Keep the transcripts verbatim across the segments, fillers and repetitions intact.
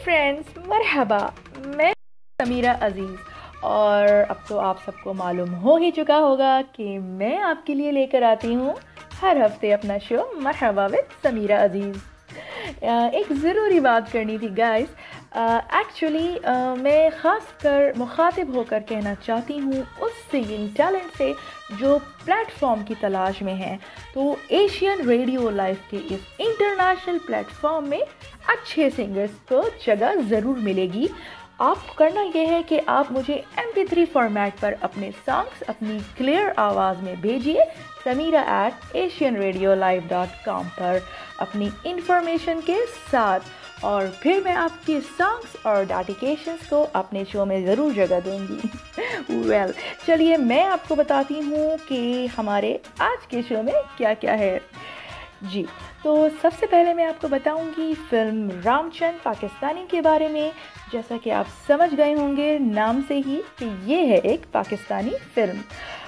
Friends, मरहबा। मैं समीरा अजीज़ और अब तो आप सबको मालूम हो ही चुका होगा कि मैं आपके लिए लेकर आती हूँ हर हफ्ते अपना शो मरहबा विद समीरा अजीज़। एक ज़रूरी बात करनी थी गाइस। एक्चुअली मैं ख़ास कर मुखातिब होकर कहना चाहती हूँ उस सिंगिंग टैलेंट से जो प्लेटफॉर्म की तलाश में है। तो एशियन रेडियो लाइव के इस इंटरनेशनल प्लेटफॉर्म में अच्छे सिंगर्स को जगह ज़रूर मिलेगी। आप करना यह है कि आप मुझे एम पी थ्री फॉर्मेट पर अपने सॉन्ग्स अपनी क्लियर आवाज़ में भेजिए Samira at Asian radio live dot com पर अपनी इंफॉर्मेशन के साथ, और फिर मैं आपके सॉन्ग्स और डेडिकेशंस को अपने शो में ज़रूर जगह दूंगी। वेल well, चलिए मैं आपको बताती हूँ कि हमारे आज के शो में क्या क्या है। जी, तो सबसे पहले मैं आपको बताऊंगी फिल्म रामचंद पाकिस्तानी के बारे में। जैसा कि आप समझ गए होंगे नाम से ही कि ये है एक पाकिस्तानी फिल्म।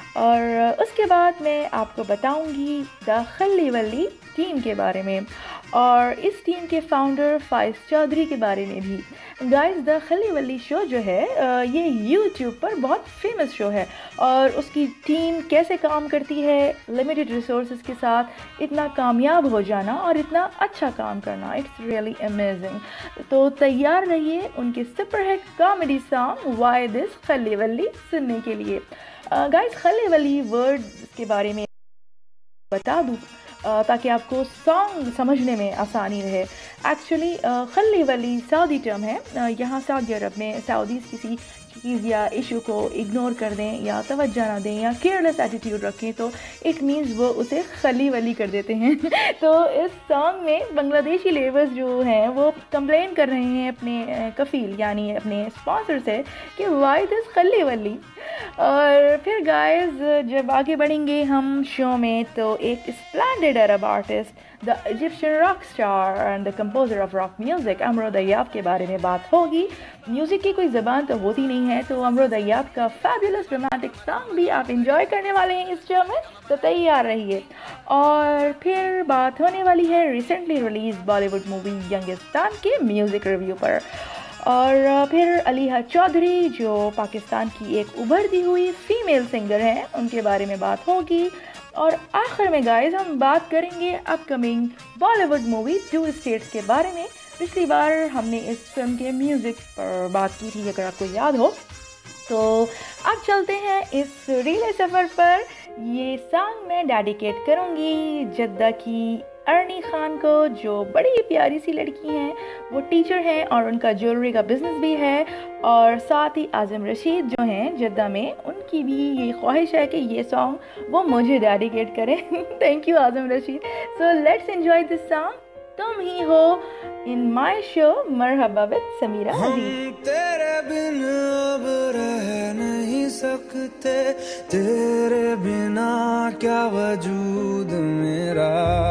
और उसके बाद मैं आपको बताऊंगी द खल्ली वल्ली टीम के बारे में और इस टीम के फाउंडर फाइज चौधरी के बारे में भी। गाइस, द खल्ली वल्ली शो जो है ये यूट्यूब पर बहुत फेमस शो है और उसकी टीम कैसे काम करती है लिमिटेड रिसोर्सेज के साथ इतना कामयाब हो जाना और इतना अच्छा काम करना, इट्स रियली अमेजिंग। तो तैयार रहिए उनके superhit comedy song why this Khalli Walli सुनने के लिए। गाइस, खल्ली वल्ली वर्ड के बारे में बता दूँ ताकि आपको सॉन्ग समझने में आसानी रहे। एक्चुअली खल्ली वल्ली सऊदी टर्म है। यहाँ सऊदी अरब में सऊदीज़ किसी चीज़ या इशू को इग्नोर कर दें या तवज्जो ना दें या केयरलेस एटीट्यूड रखें तो इट मीन्स वो उसे खली वली कर देते हैं। तो इस सॉन्ग में बांग्लादेशी लेबर्स जो हैं वो कंप्लेन कर रहे हैं अपने कफ़ील यानी अपने स्पॉन्सर से कि वाई दिस खली वली। और फिर गाइस जब आगे बढ़ेंगे हम शो में तो एक splendid Arab artist the Egyptian rock star and the composer of rock music Amr Diab के बारे में बात होगी। म्यूज़िक की कोई ज़बान तो होती नहीं है, तो अमरो दयाब का फैबुलस रोमांटिक सॉन्ग भी आप इंजॉय करने वाले हैं इस शो में, तो तैयार रहिए। और फिर बात होने वाली है recently release Bollywood movie Youngistaan के म्यूज़िक रिव्यू पर। और फिर अलीहा चौधरी जो पाकिस्तान की एक उभरती हुई फीमेल सिंगर हैं उनके बारे में बात होगी। और आखिर में गाइस हम बात करेंगे upcoming Bollywood movie two states के बारे में। पिछली बार हमने इस फिल्म के म्यूज़िक पर बात की थी अगर आपको याद हो। तो अब चलते हैं इस रीले सफ़र पर। ये सॉन्ग मैं डेडिकेट करूँगी जद्दा की अर्नी खान को, जो बड़ी प्यारी सी लड़की हैं, वो टीचर हैं और उनका ज्वेलरी का बिजनेस भी है। और साथ ही आज़म रशीद जो हैं जद्दा में, उनकी भी ये ख्वाहिश है कि ये सॉन्ग वो मुझे डेडिकेट करें। Thank you Azam Rashid. So let's enjoy this song तुम ही हो in my show Marhaba with Samira Aziz. तेरे बिन अब रह नहीं सकते, तेरे बिना क्या वजूद मेरा।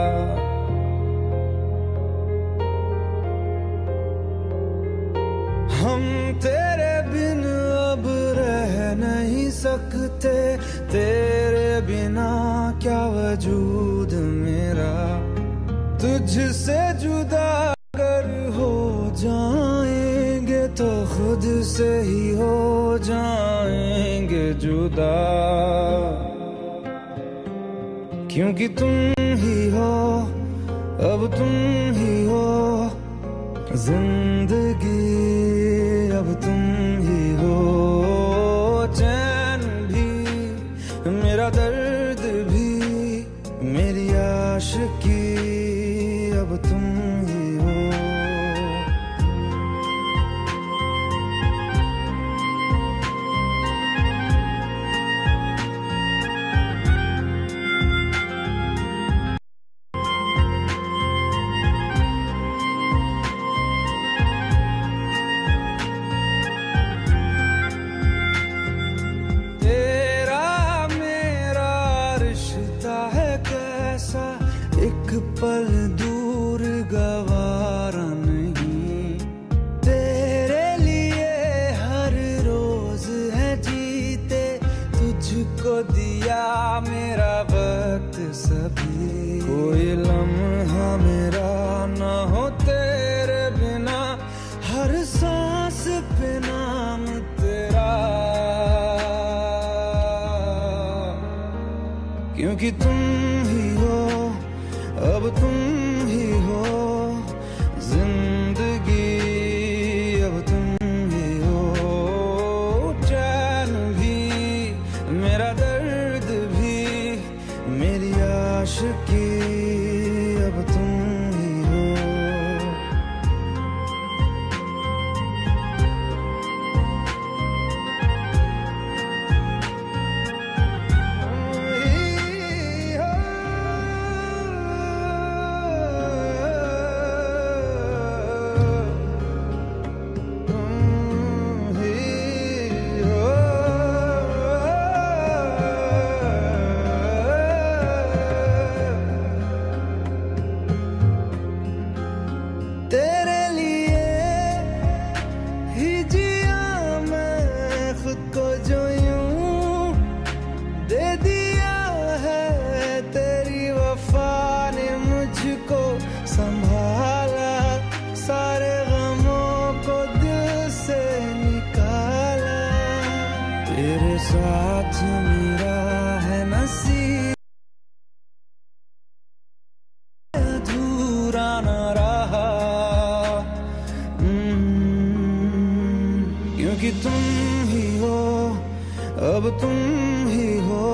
हम तेरे बिन अब रह नहीं सकते, तेरे बिना क्या वजूद मेरा। तुझसे जुदा अगर हो जाएंगे तो खुद से ही हो जाएंगे जुदा, क्योंकि तुम ही हो अब तुम ही हो जिंदगी, अब तुम ही हो चैन भी मेरा दर्द भी मेरी आशिकी, अब तुम ही हो। तेरा मेरा रिश्ता है कैसा, एक पल दूर गवारा नहीं। तेरे लिए हर रोज है जीते, तुझको दिया मेरा वक्त सभी। कोई लम्हा मेरा ना हो तेरे बिना, हर क्योंकि तुम ही हो, अब तुम ही हो जिंदगी, अब तुम ही हो चैन भी, मेरा दर्द भी, मेरी आशिकी, अब तुम ही हो। तेरे लिए ही जिया मैं खुद को जो यूं दे दिया है, तेरी वफा ने मुझको संभाला, सारे गमों को दिल से निकाला, तेरे साथ मेरा है नसीब अधूरा न रहा, क्योंकि तुम ही हो, अब तुम ही हो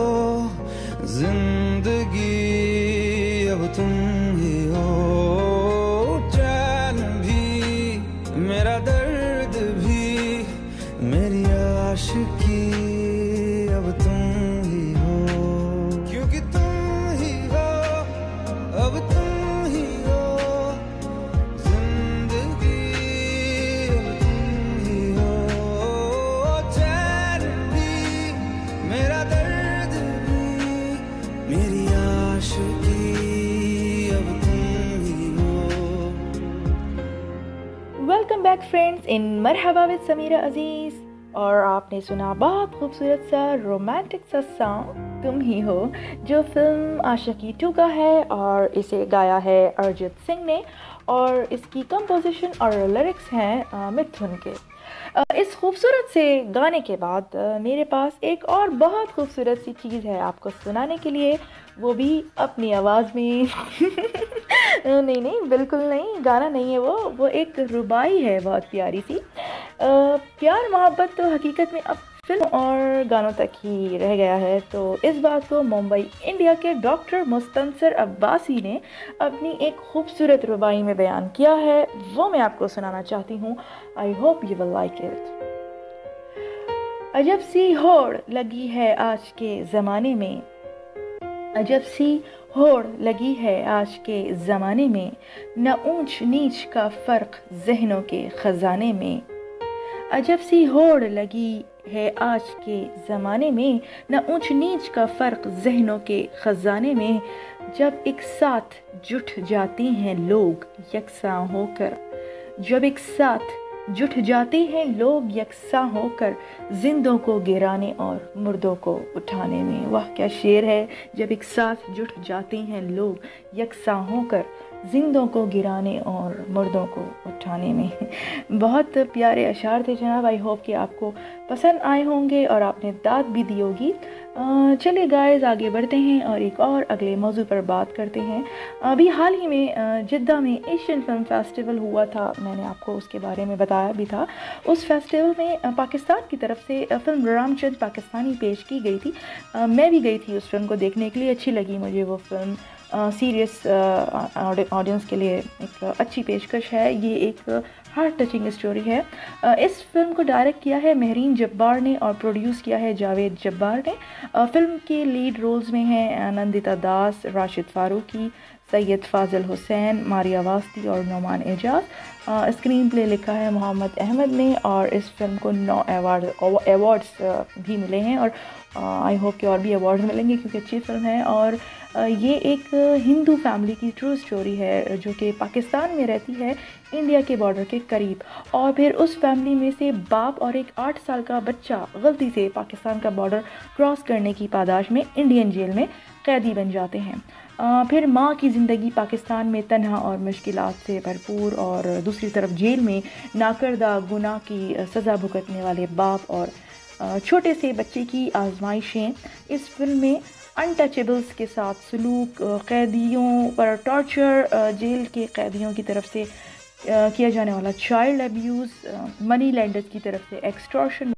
जिंदगी, अब तुम ही हो चैन भी, मेरा दर्द भी, मेरी आशिकी, अब तुम ही हो, क्योंकि तुम ही हो, अब तुम ही हो जिंदगी, अब तुम ही हो चैन भी, मेरा दर्द भी, मेरी आशिकी, अब तुम ही हो। Welcome back friends in Marhaba with Samira अजीज़। और आपने सुना बहुत खूबसूरत सा रोमांटिक सा सॉन्ग तुम ही हो, जो फिल्म आशिकी टू का है और इसे गाया है अरिजीत सिंह ने, और इसकी कंपोजिशन और लिरिक्स हैं मिथुन के। अ, इस खूबसूरत से गाने के बाद अ, मेरे पास एक और बहुत खूबसूरत सी चीज़ है आपको सुनाने के लिए, वो भी अपनी आवाज़ में। नहीं नहीं, बिल्कुल नहीं, गाना नहीं है वो वो एक रुबाई है बहुत प्यारी सी। अ, प्यार मोहब्बत तो हकीकत में अब फिल्म और गानों तक ही रह गया है, तो इस बात को मुंबई इंडिया के डॉक्टर मुस्तनसर अब्बासी ने अपनी एक खूबसूरत रुबाई में बयान किया है, वो मैं आपको सुनाना चाहती हूँ। I hope you will like it. अजब सी होड़ लगी है आज के ज़माने में, अजब सी होड़ लगी है आज के ज़माने में, न ऊंच नीच का फ़र्क ज़हनों के ख़जाने में, अजब सी होड़ लगी है आज के ज़माने में, न ऊंच नीच का फ़र्क ज़हनों के ख़जाने में, जब एक साथ जुट जाते हैं लोग यकसां होकर, जब एक साथ जुट जाते हैं लोग यकसां होकर, जिंदों को गिराने और मुर्दों को उठाने में। वाह क्या शेर है, जब एक साथ जुट जाते हैं लोग यकसां होकर, जिंदों को गिराने और मुर्दों को उठाने में। बहुत प्यारे अशार थे जनाब। आई होप कि आपको पसंद आए होंगे और आपने दाद भी दी होगी। चलिए गाइस, आगे बढ़ते हैं और एक और अगले मौजू पर बात करते हैं। अभी हाल ही में जिद्दा में एशियन फिल्म फेस्टिवल हुआ था, मैंने आपको उसके बारे में बताया भी था। उस फेस्टिवल में पाकिस्तान की तरफ से फिल्म रामचंद पाकिस्तानी पेश की गई थी। मैं भी गई थी उस फिल्म को देखने के लिए, अच्छी लगी मुझे वो फिल्म। सीरियस ऑडियंस के लिए एक अच्छी पेशकश है। ये एक हार्ट टचिंग स्टोरी है। uh, इस फिल्म को डायरेक्ट किया है महरीन जब्बार ने और प्रोड्यूस किया है जावेद जब्बार ने। uh, फिल्म के लीड रोल्स में हैं नंदिता दास, राशिद फारूकी, सैयद फाजिल हुसैन, मारिया वास्ती और नोमान एजाज। स्क्रीन प्ले लिखा है मोहम्मद अहमद ने और इस फिल्म को नौ अवार्ड अवार्ड्स भी मिले हैं और आई होप कि और भी अवार्ड मिलेंगे क्योंकि अच्छी फिल्म है। और uh, ये एक हिंदू फैमिली की ट्रू स्टोरी है जो कि पाकिस्तान में रहती है, इंडिया के बॉर्डर के करीब। और फिर उस फैमिली में से बाप और एक आठ साल का बच्चा गलती से पाकिस्तान का बॉर्डर क्रॉस करने की पादाश में इंडियन जेल में कैदी बन जाते हैं। आ, फिर माँ की ज़िंदगी पाकिस्तान में तन्हा और मुश्किलात से भरपूर, और दूसरी तरफ जेल में नाकर्दा गुनाह की सज़ा भुगतने वाले बाप और छोटे से बच्चे की आजमाइशें इस फिल्म में अनटचेबल्स के साथ सलूक, कैदियों पर टॉर्चर, जेल के कैदियों की तरफ से किया जाने वाला चाइल्ड अब्यूज़, मनी लेंडर्स की तरफ से एक्सटॉर्शन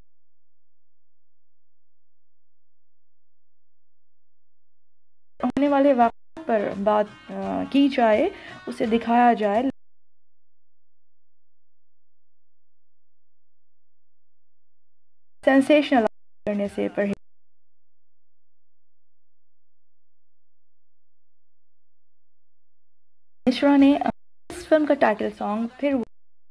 होने वाले वाक़ पर बात की जाए, उसे दिखाया जाए। सेंसेशनल करने से परहेज। मिश्रा ने इस फिल्म का टाइटल सॉन्ग फिर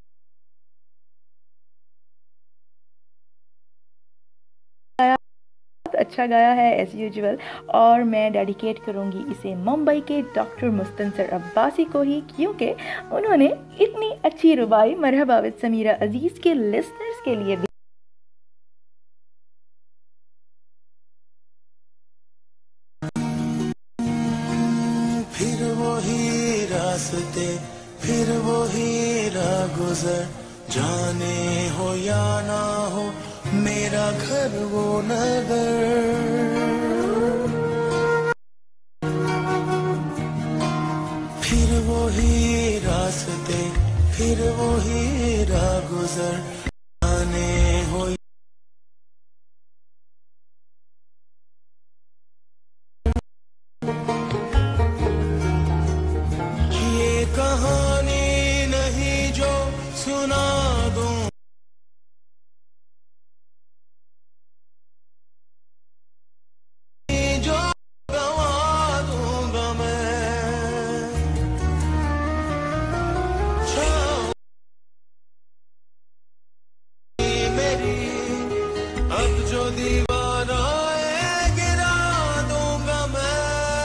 अच्छा गाया है एज यूजुअल, और मैं डेडिकेट करूंगी इसे मुंबई के डॉक्टर मुस्तनसर अब्बासी को ही, क्योंकि उन्होंने इतनी अच्छी रुबाई मरहबा विद समीरा अजीज़ के लिसनर्स के लिए भी फिर वही रास्ते, फिर वही राह गुजर, जाने हो या ना हो मेरा घर वो नगर। फिर वही रास्ते, फिर वही राह गुजर, जाने हो ये कहानी नहीं जो सुना दूं, जो गवा दूंगा मैं। छाओ मेरी अब जो दीवार आए गिरा दूंगा मैं।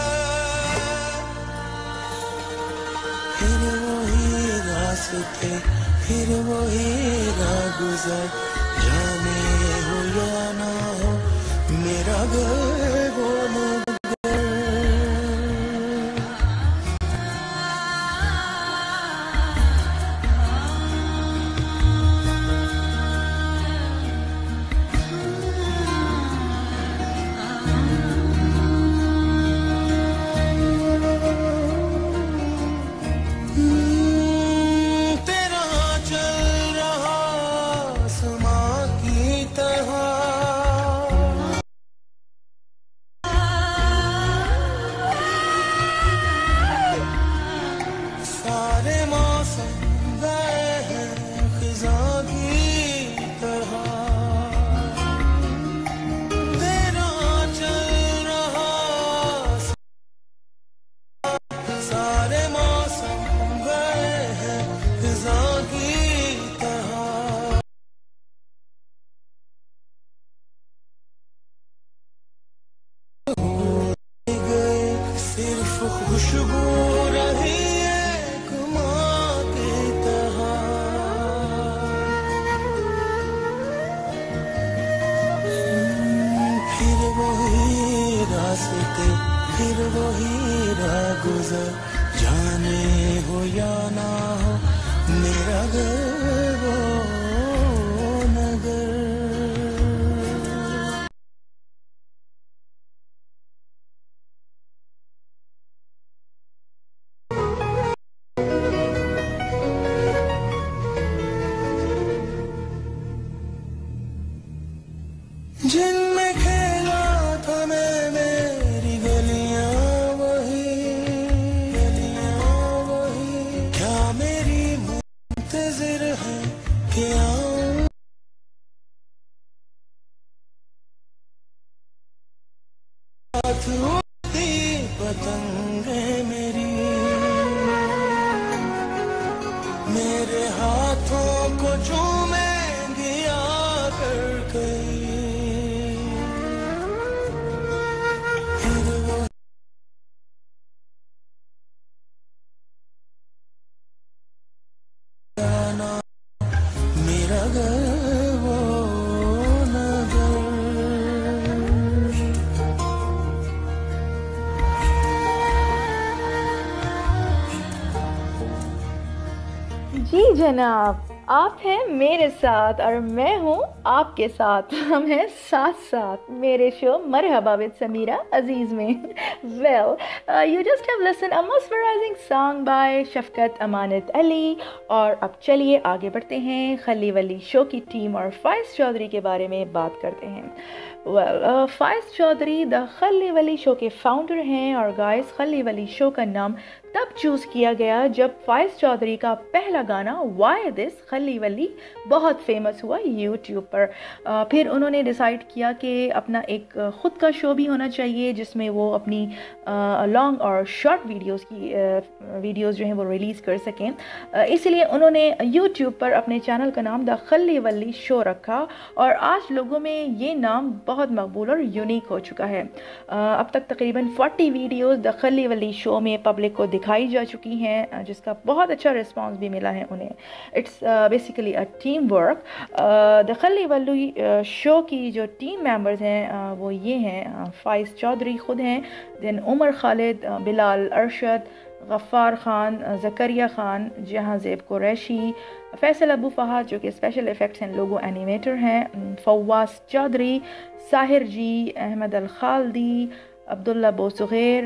फिर वही रास्ते, फिर वही राह गुजर, जाने हो या ना हो मेरा घर वो नगर। हम्म, तेरा चल रहा आसमां की तरह, सारे मौसम गए हैं खिज़ां की तरह। तेरा चल रहा सारे मौसम गए हैं खिज़ां की तरह। गए सिर्फ खुशबू रही एक माँ की तरह। फिर वही रास्ते, फिर वही राह गुजर, जाने हो या ना हो मेरा घर वो नगर। जिनमें खेला था मैं मेरी गलियां वही, गलियां वही, क्या मेरी मुंतज़िर है कि आऊं। साथ उड़ती पतंगे मेरी, मेरे हाथों को चूमेंगी आकर कहीं। फिर वो जाना मेरा घर वो नगर। जी जनाब, आप हैं मेरे साथ और मैं हूँ आपके साथ हम हैं साथ साथ मेरे show Marhaba with Samira Aziz में। Well, you just have listen a mesmerizing song by Shafqat Amanat Ali. और अब चलिए आगे बढ़ते हैं, खली वली शो की टीम और फाइज चौधरी के बारे में बात करते हैं। Well, Faez Chaudhary the Khalli Walli show के फाउंडर हैं। और गाइस, खली वली शो का नाम तब चूज़ किया गया जब फाइज चौधरी का पहला गाना वाई दिस खली वली बहुत फेमस हुआ यूट्यूब पर। uh, फिर उन्होंने डिसाइड किया कि अपना एक ख़ुद का शो भी होना चाहिए जिसमें वो अपनी लॉन्ग uh, और शॉर्ट वीडियोस की वीडियोस uh, जो हैं वो रिलीज़ कर सकें। uh, इसलिए उन्होंने यूट्यूब पर अपने चैनल का नाम द खली वली शो रखा और आज लोगों में ये नाम बहुत मकबूल और यूनिक हो चुका है। uh, अब तक तकरीबन चालीस videos the Khalli Walli show में पब्लिक को दिखाई जा चुकी हैं, जिसका बहुत अच्छा रिस्पांस भी मिला है उन्हें। It's basically a team work. The Khalli Walli show की जो टीम मेंबर्स हैं uh, वो ये हैं, फाइज चौधरी ख़ुद हैं, देन उमर खालिद, uh, बिलाल अरशद, गफ़ार ख़ान, ज़करिया ख़ान, जहाँ ज़ेब कुरैशी, फैसल अबू फ़हाद जो कि special effects and logo animator हैं, फवास चौधरी, साहिर जी, अहमद अल खालदी, अब्दुल्ला बोसुगैर।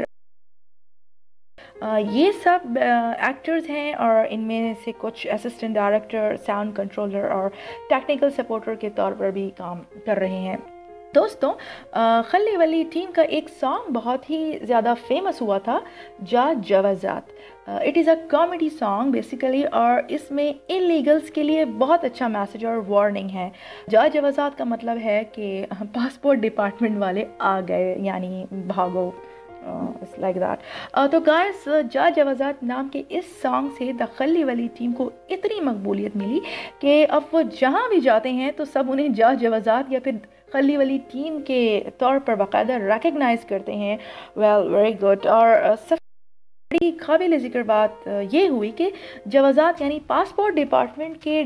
Uh, ये सब एक्टर्स uh, हैं और इनमें से कुछ असिस्टेंट डायरेक्टर, साउंड कंट्रोलर और टेक्निकल सपोर्टर के तौर पर भी काम कर रहे हैं। दोस्तों, uh, खली वली टीम का एक सॉन्ग बहुत ही ज़्यादा फेमस हुआ था, Ja Jawazat. It is a comedy song basically, और इसमें इलीगल्स के लिए बहुत अच्छा मैसेज और वार्निंग है। जा जवाजात का मतलब है कि पासपोर्ट डिपार्टमेंट वाले आ गए, यानी भागो, इट्स लाइक दैट। तो गाइस, जा जवाजात नाम के इस सॉन्ग से द खली वली टीम को इतनी मकबूलियत मिली कि अब वो जहाँ भी जाते हैं तो सब उन्हें जा जवाजात या फिर खली वली टीम के तौर पर बाकायदा रिकग्नाइज करते हैं। Well, very good. और सब बड़ी काबिल ज़िक्र बात ये हुई कि जवाजात यानी पासपोर्ट डिपार्टमेंट के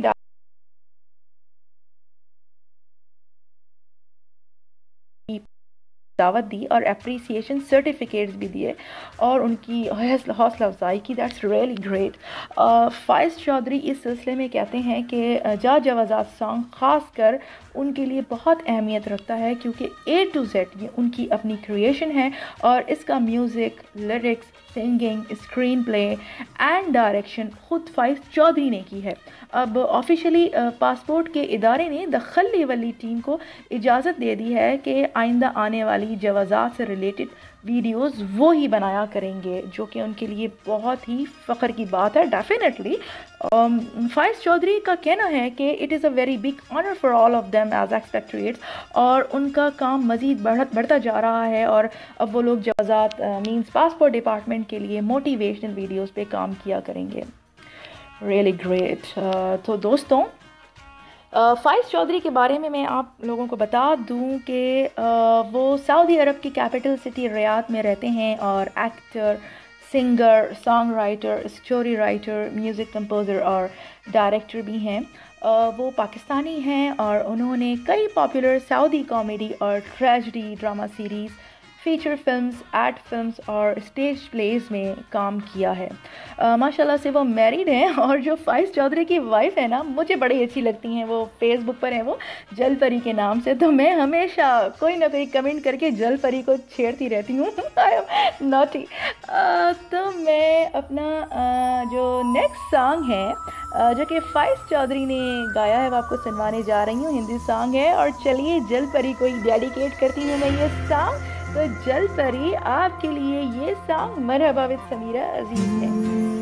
दावत दी और अप्रिसिएशन सर्टिफिकेट्स भी दिए और उनकी हौसला अफजाई की। That's really great. Faiz Chaudhry इस सिलसिले में कहते हैं कि जा जवाजात सॉन्ग ख़ास कर उनके लिए बहुत अहमियत रखता है क्योंकि ए टू जेड ये उनकी अपनी क्रिएशन है और इसका music, lyrics, singing, screenplay and direction खुद फाइज चौधरी ने की है। अब ऑफिशियली पासपोर्ट के इदारे ने द खली वली टीम को इजाज़त दे दी है कि आइंदा आने वाली जवाजात से रिलेटेड वीडियोस वो ही बनाया करेंगे, जो कि उनके लिए बहुत ही फ़ख्र की बात है। डेफिनेटली फाइज चौधरी का कहना है कि it is a very big honour for all of them as expatriates, और उनका काम मज़ीद बढ़ बढ़ता जा रहा है और अब वो लोग जवाजात मींस पासपोर्ट डिपार्टमेंट के लिए मोटिवेशनल वीडियोस पे काम किया करेंगे। Really great. तो दोस्तों, फाइज चौधरी के बारे में मैं आप लोगों को बता दूं कि वो सऊदी अरब की कैपिटल सिटी रियाद में रहते हैं और actor, singer, song writer, story writer, music composer और डायरेक्टर भी हैं। वो पाकिस्तानी हैं और उन्होंने कई पॉपुलर सऊदी कॉमेडी और tragedy drama series, feature films, ad films और स्टेज प्लेज में काम किया है। uh, माशाल्लाह से वो मैरिड हैं और जो फाइज चौधरी की वाइफ है ना, मुझे बड़ी अच्छी लगती हैं। वो फेसबुक पर हैं, वो जल परी के नाम से, तो मैं हमेशा कोई ना कोई कमेंट करके जल परी को छेड़ती रहती हूँ। I am naughty. तो मैं अपना uh, जो नेक्स्ट सॉन्ग है uh, जो कि फाइज चौधरी ने गाया है वो आपको सुनवाने जा रही हूँ। हिंदी सॉन्ग है और चलिए जल परी को डेडिकेट करती हूँ मैं ये सॉन्ग। तो जल परी आपके लिए ये सॉन्ग मरहबा विद समीरा अजीज है।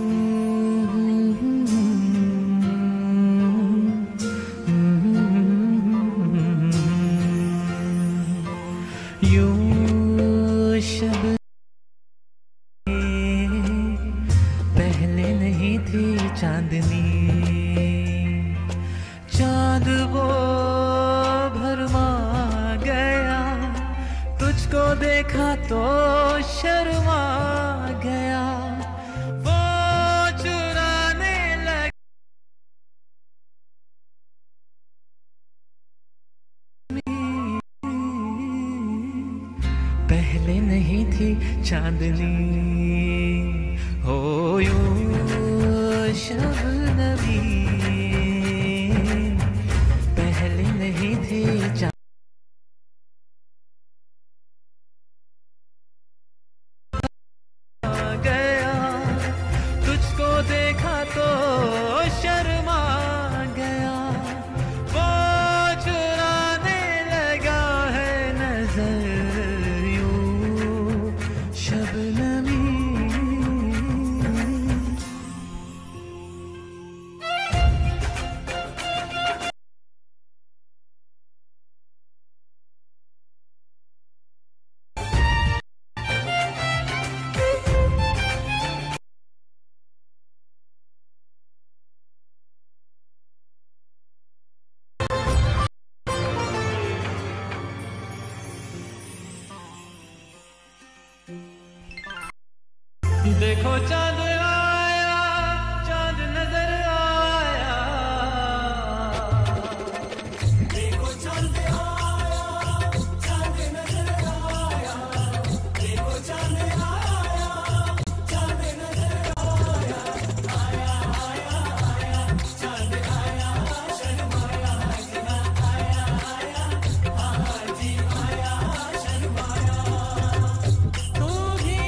यूं शब पहले नहीं थी चांदनी, चांद वो भरमा गया, तुझको देखा तो शर्मा गया, वो चुराने लगा पहले नहीं थी चांदनी, हो यूं शबनमी पहले नहीं थी चांदनी गया, तुझको देखा तो शर्मा गया, वो चुराने लगा है नजर यूं शबनमी। देखो चांद आया, चांद नजर आया, देखो चांद आया, चांद नजर आया, देखो चांद आया, चांद नजर आया, आया आया आया चांद आया, शर्माया हंसना आया आया, हाँ जी आया शर्माया। तू भी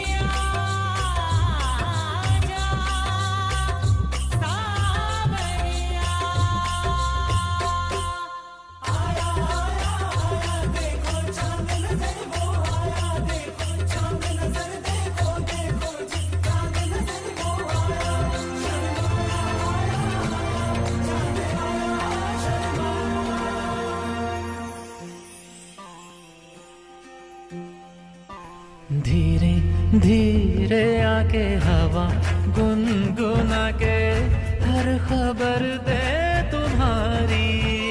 धीरे धीरे आके हवा गुनगुना के हर खबर दे तुम्हारी,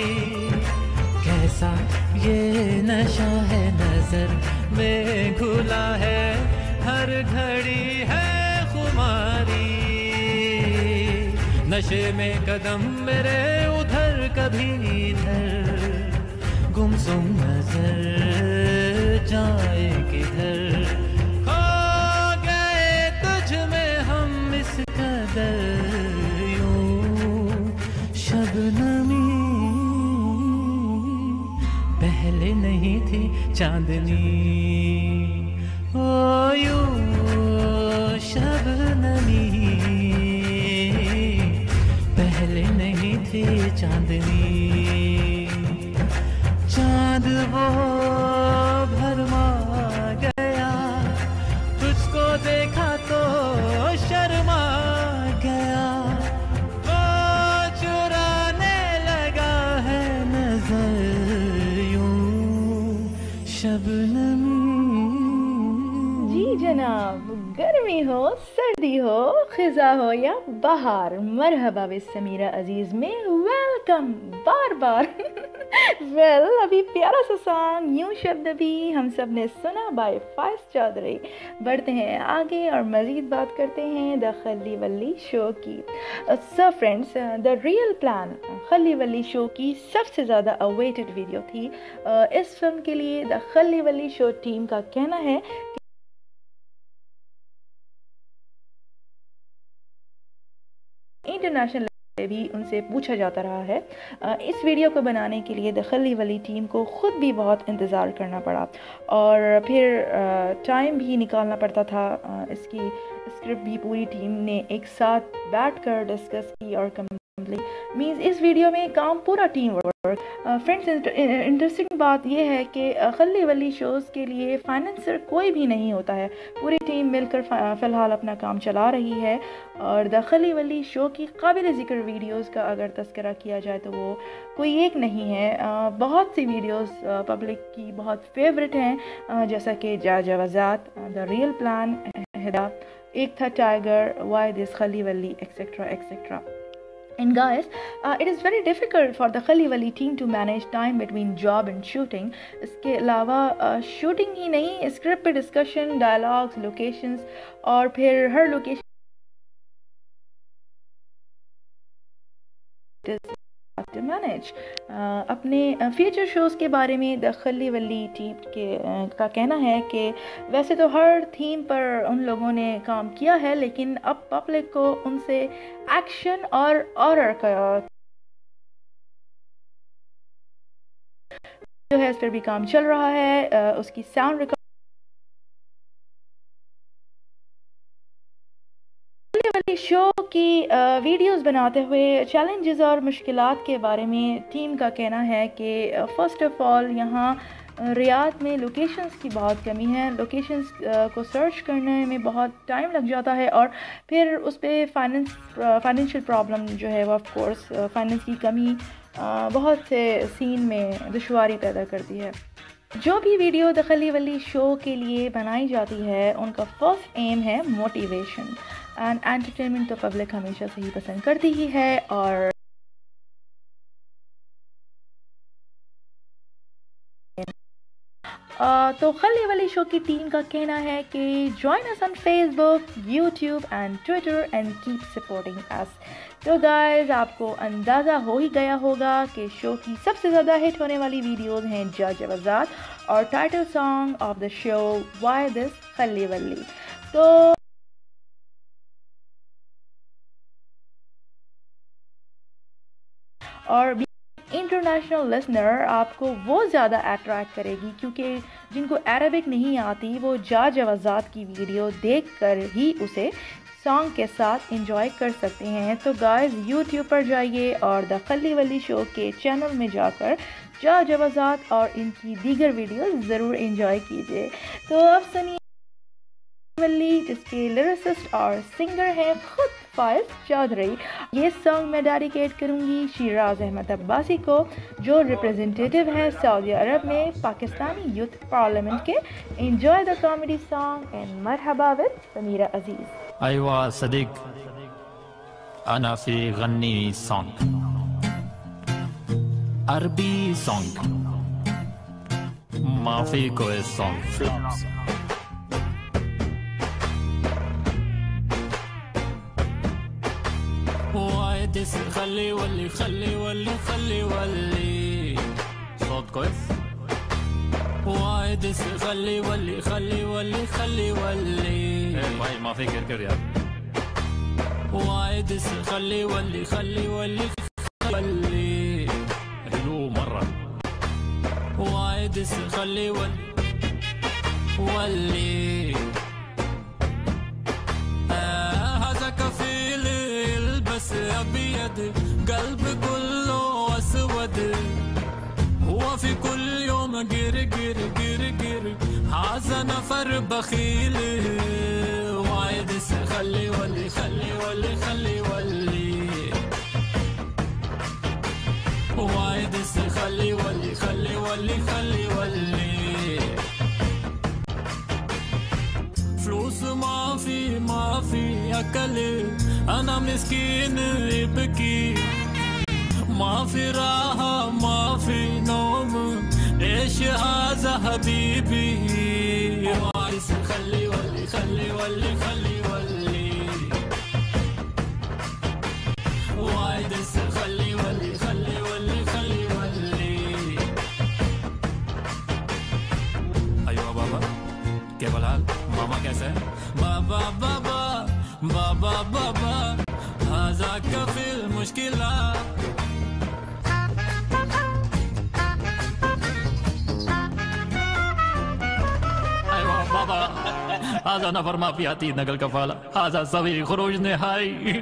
कैसा ये नशा है नजर में घुला है, हर घड़ी है खुमारी। नशे में कदम मेरे उधर कभी इधर, गुमसुम नजर जाए किधर, खो गए तुझ में हम इस कदर यूं शबनमी। पहले नहीं थी चांदनी ओ यूं शबनमी, पहले नहीं थी चांदनी। चांद वो भरमा गया, तुझको देखा तो शर्मा गया, वो चुराने लगा है नजर यूं शबनमी। जी जनाब, गर्मी हो, सर्दी हो, खिजा हो या बहार, मरहबा बिस समीरा अजीज में वेलकम बार बार। वेल well, अभी प्यारा सा सॉन्ग यूं शब्द भी हम सब ने सुना बाय फाइज चौधरी। बढ़ते हैं आगे और मज़ीद बात करते हैं द खल्ली वल्ली शो की। So friends, the real plan Khalli Walli show की सबसे ज़्यादा अवेटेड वीडियो थी। uh, इस फिल्म के लिए द खल्ली वल्ली शो टीम का कहना है इंटरनेशनल भी उनसे पूछा जाता रहा है। इस वीडियो को बनाने के लिए द खल्ली वल्ली टीम को ख़ुद भी बहुत इंतज़ार करना पड़ा और फिर टाइम भी निकालना पड़ता था। इसकी स्क्रिप्ट भी पूरी टीम ने एक साथ बैठकर डिस्कस की और कंप्लीट मीन्स इस वीडियो में काम पूरा टीम वर्क। फ्रेंड्स, इंटरेस्टिंग बात यह है कि खल्ली वल्ली शोज़ के लिए फाइनेंसर कोई भी नहीं होता है, पूरी टीम मिलकर फ़िलहाल अपना काम चला रही है। और द खल्ली वल्ली शो की काबिल ज़िक्र वीडियोस का अगर तस्करा किया जाए तो वो कोई एक नहीं है। आ, बहुत सी वीडियोस पब्लिक की बहुत फेवरेट हैं, जैसा कि Ja Jawazat, the real plan, हिदा, एक था Tiger, why this Khalli Walli, etcetera etcetera. And guys, uh, it is very difficult for the खल्ली वल्ली team to manage time between job and shooting. इसके अलावा शूटिंग ही नहीं, स्क्रिप्ट पे discussion, dialogues, locations और फिर हर लोकेशन to manage। uh, अपने future shows के बारे में द खल्ली वल्ली टीम के uh, का कहना है कि वैसे तो हर थीम पर उन लोगों ने काम किया है, लेकिन अब पब्लिक को उनसे एक्शन और हॉरर का है इस पर भी काम चल रहा है। आ, उसकी साउंड रिकॉर्ड वाली शो की वीडियोस बनाते हुए चैलेंजेस और मुश्किलात के बारे में टीम का कहना है कि फ़र्स्ट ऑफ़ ऑल यहाँ रियाद में लोकेशंस की बहुत कमी है। लोकेशंस को सर्च करने में बहुत टाइम लग जाता है और फिर उस पर फाइनेंस फाइनेंशियल प्रॉब्लम जो है वो ऑफ कोर्स फाइनेंस की कमी बहुत से सीन में दुश्वारी पैदा करती है। जो भी video the Khalli Walli show के लिए बनाई जाती है उनका फर्स्ट एम है मोटिवेशन एंड एंटरटेनमेंट। तो पब्लिक हमेशा से ही पसंद करती ही है। और Uh, तो खली वली शो की टीम का कहना है कि join us on Facebook, YouTube and Twitter and keep supporting us. तो गाइस, आपको अंदाज़ा हो ही गया होगा कि शो की सबसे ज़्यादा हिट होने वाली वीडियोस हैं जा जवाज़ात और title song of the show why this Khalli Walli. तो और इंटरनेशनल लिसनर आपको वो ज़्यादा अट्रैक्ट करेगी क्योंकि जिनको अरबिक नहीं आती वो जा जवाज़ात की वीडियो देखकर ही उसे सॉन्ग के साथ एंजॉय कर सकते हैं। तो गाइस, यूट्यूब पर जाइए और द खली वली शो के चैनल में जाकर जा जवाज़ात और इनकी दीगर वीडियो ज़रूर एंजॉय कीजिए। तो अब सुनिए वली, जिसके लिरिसिस्ट और सिंगर हैं खुद फाइज चौधरी। ये सॉन्ग मैं डेडिकेट करूंगी शिराज अहमद अब्बासी को, जो रिप्रेजेंटेटिव हैं सऊदी अरब में पाकिस्तानी यूथ पार्लियामेंट के। Enjoy the comedy song and Marhaba with Samira Aziz. अयवा सदीक अना फी गन्नी सॉन्ग, अरबी सॉन्ग, माफी कोई सॉन्ग। وايدس خلي ولي خلي ولي خلي ولي صوت كويس. وايدس خلي ولي خلي ولي خلي ولي وايد ما في كركر يا وايدس خلي ولي خلي ولي خلي حلو مرة. وايدس خلي ولي ولي هذا كفيل يلبس أبيض قلب كله أسود. هو في كل يوم جر جر جر جر هذا نفر بخيل. وايدس خلي ولي خلي ولي خلي ولي وايدس خلي ولي خلي ولي خلي ولي. فلوس ما في ما في أكل أنا مسكين يبكي. ما في راحة ما في نوم إيش هذا حبيبي. وايدس خلي ولي خلي ولي خلي ولي وايدس خلي ولي خلي ولي خلي ولي. أيوة بابا كيف الحال؟ ماما कैसे है? بابا بابا بابا بابا هذا كفيل مشكلة. أيوة بابا هذا نفر ما في عتيد نقل كفالة. هذا سوي خروج نهائي.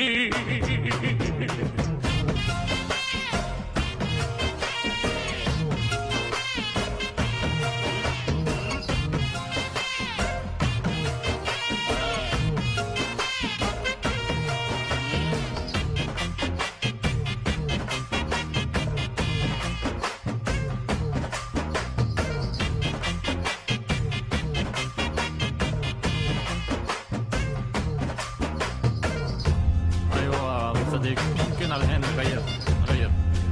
صديق ممكن الحين نغير نغير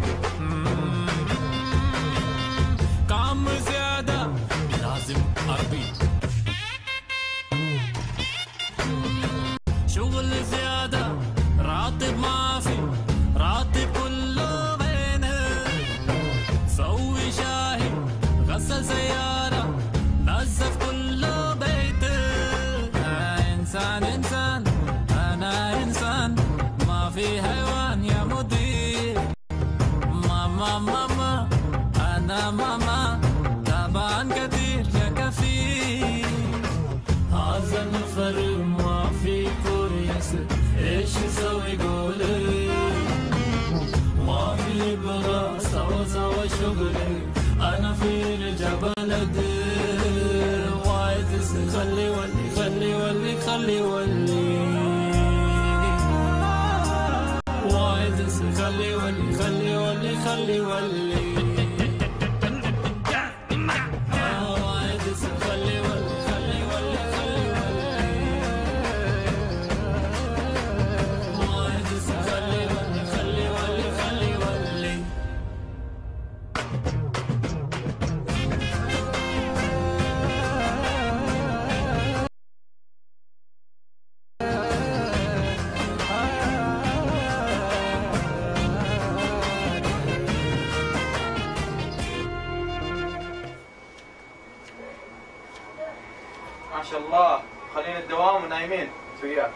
كم زيادة لازم عربي. شغل زيادة راتب ما في راتب كله بينه. سوي شاهي غسل سيارة نظف كله بيته. إنسان إنسان أنا إنسان في حيوان يا مدير. ماما ماما أنا ماما خلي ولي واحد خلي ولي خلي ولي خلي ولي ما شاء الله خلينا الدوام ونايمين وياك.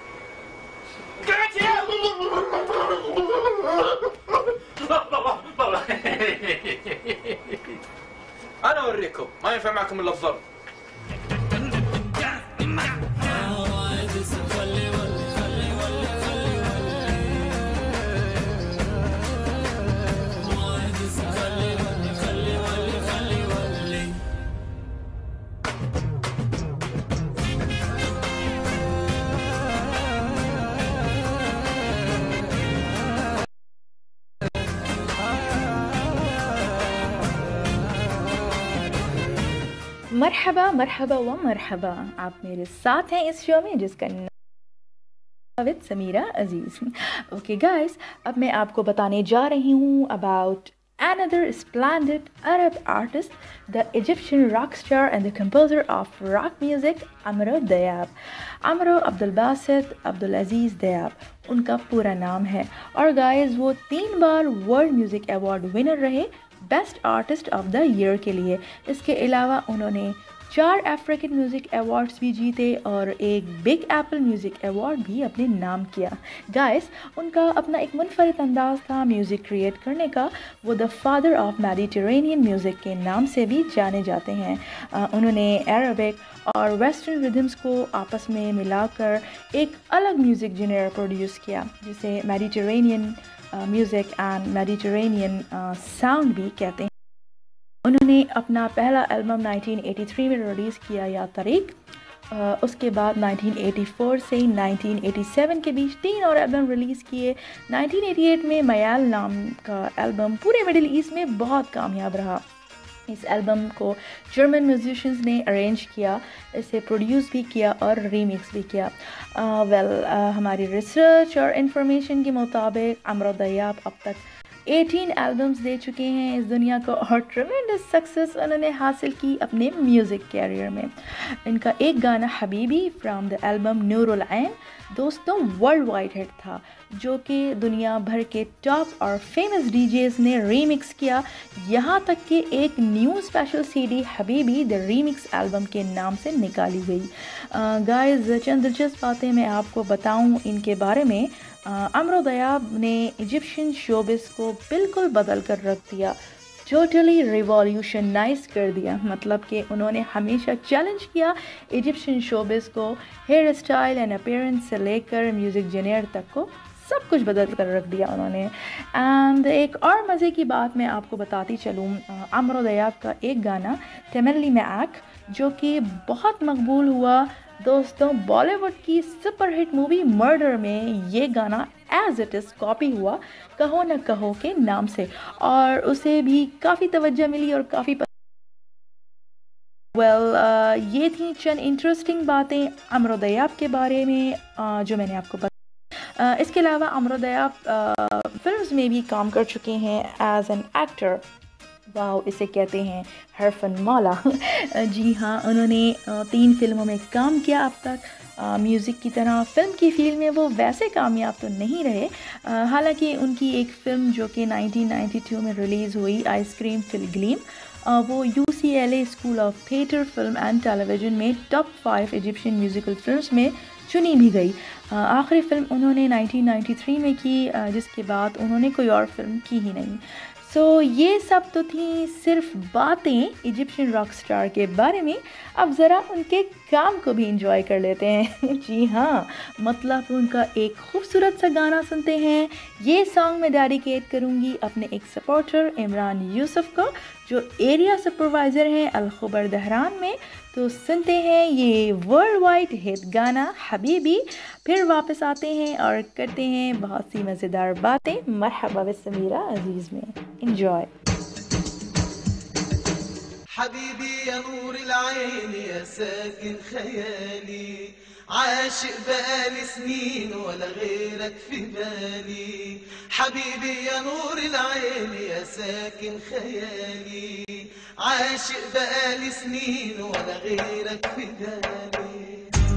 انا اوريكم ما ينفع معكم الا الضرب. मरहबा मरहबा व मरहबा, आप मेरे साथ हैं इस शो में जिसका नाम with Samira Aziz. Okay guys, अब मैं आपको बताने जा रही हूँ about another splendid Arab artist, the Egyptian rock star and the composer of rock music, Amro Diab. Amro Abdul Basit Abdul Aziz Diab उनका पूरा नाम है और गाइस वो तीन बार वर्ल्ड म्यूज़िक अवार्ड विनर रहे best artist of the year के लिए। इसके अलावा उन्होंने चार अफ्रीकन म्यूज़िक अवार्ड्स भी जीते और एक बिग एप्पल म्यूज़िक अवार्ड भी अपने नाम किया। गाइस, उनका अपना एक मुनफरिद अंदाज़ था म्यूज़िक क्रिएट करने का। वो the father of Mediterranean music के नाम से भी जाने जाते हैं। आ, उन्होंने अरबिक और वेस्टर्न रिदम्स को आपस में मिलाकर एक अलग म्यूज़िक जेनर प्रोड्यूस किया जिसे Mediterranean music and Mediterranean sound भी कहते हैं। उन्होंने अपना पहला एल्बम नाइनटीन एटी थ्री में रिलीज़ किया या तारीख, उसके बाद नाइनटीन एटी फोर से नाइनटीन एटी सेवन के बीच तीन और एल्बम रिलीज़ किए। नाइनटीन एटी एट में मयाल नाम का एल्बम पूरे मिडिल ईस्ट में बहुत कामयाब रहा। इस एल्बम को जर्मन म्यूजिशियंस ने अरेंज किया, इसे प्रोड्यूस भी किया और रीमिक्स भी किया। वेल uh, well, uh, हमारी रिसर्च और इन्फॉर्मेशन के मुताबिक अमरो दयाब अब तक अठारह एल्बम्स दे चुके हैं इस दुनिया को और ट्रेमेंडस सक्सेस उन्होंने हासिल की अपने म्यूज़िक कैरियर में। इनका एक गाना Habibi from the album Nour el Ain दोस्तों वर्ल्ड वाइड हिट था, जो कि दुनिया भर के टॉप और फेमस डीजेस ने रीमिक्स किया। यहाँ तक कि एक new special CD Habibi the remix album के नाम से निकाली गई। गाइस, चंद दिलचस्प बातें मैं आपको बताऊँ इनके बारे में। अमरो दयाब ने इजिप्शियन शोबिस को बिल्कुल बदल कर रख दिया, टोटली रिवॉल्यूशनाइज कर दिया। मतलब कि उन्होंने हमेशा चैलेंज किया इजिप्शियन शोबिस को, हेयर स्टाइल एंड अपीयरेंस से लेकर म्यूज़िक जेनर तक को सब कुछ बदल कर रख दिया उन्होंने। एंड एक और मज़े की बात मैं आपको बताती चलूँ, अमरो दयाब का एक गाना तेमली में आक जो कि बहुत मकबूल हुआ दोस्तों। बॉलीवुड की सुपरहिट मूवी मर्डर में ये गाना एज इट इज़ कॉपी हुआ कहो न कहो के नाम से और उसे भी काफ़ी तवज्जो मिली और काफ़ी वेल well, uh, ये थी चंद इंटरेस्टिंग बातें अमरो दयाब के बारे में uh, जो मैंने आपको बताया। uh, इसके अलावा अमरो दयाब uh, फिल्म्स में भी काम कर चुके हैं एज एन एक्टर। वाह, इसे कहते हैं हरफन मौला। जी हाँ, उन्होंने तीन फिल्मों में काम किया अब तक। म्यूज़िक की तरह फ़िल्म की फील्ड में वो वैसे कामयाब तो नहीं रहे, हालांकि उनकी एक फ़िल्म जो कि नाइनटीन नाइंटी टू में रिलीज़ हुई आइसक्रीम फिल ग्लीम, वो U C L A school of theatre film and television में top five Egyptian musical films में चुनी भी गई। आखिरी फ़िल्म उन्होंने नाइनटीन नाइंटी थ्री में की, जिसके बाद उन्होंने कोई और फिल्म की ही नहीं। सो so, ये सब तो थी सिर्फ बातें इजिप्शियन रॉक स्टार के बारे में। अब ज़रा उनके काम को भी इंजॉय कर लेते हैं। जी हाँ, मतलब उनका एक खूबसूरत सा गाना सुनते हैं। ये सॉन्ग मैं डेडिकेट करूँगी अपने एक सपोर्टर इमरान यूसुफ को, जो एरिया सुपरवाइज़र हैं अल-खुबर दहरान में। तो सुनते हैं ये वर्ल्ड वाइड हिट गाना हबीबी, फिर वापस आते हैं और करते हैं बहुत सी मज़ेदार बातें मरहबा विद समीरा अजीज़ में। Enjoy. حبيبي يا نور العين يا ساكن خيالي، عاشق بقالي سنين ولا غيرك في بالي. حبيبي يا نور العين يا ساكن خيالي، عاشق بقالي سنين ولا غيرك في بالي.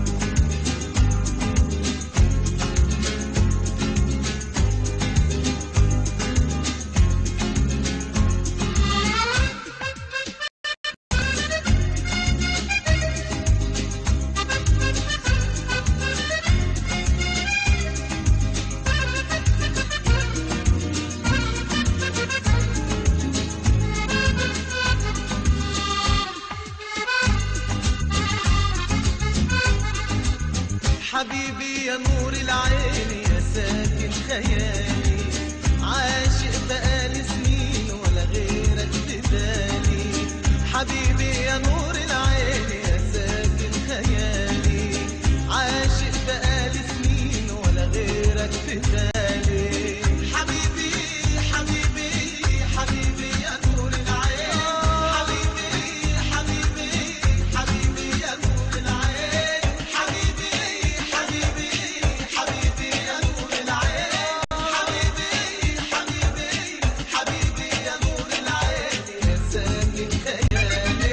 حبيبي يا نور العين يا ساكن خيالي، عاشق بقالي سنين ولا غيرك في بالي. حبيبي يا نور العين يا ساكن خيالي، عاشق بقالي سنين ولا غيرك في بالي. حبيبي حبيبي حبيبي يا نور العين، حبيبي حبيبي حبيبي يا نور العين، حبيبي حبيبي حبيبي يا نور العين، حبيبي حبيبي حبيبي يا نور العين يا ساكن خيالي.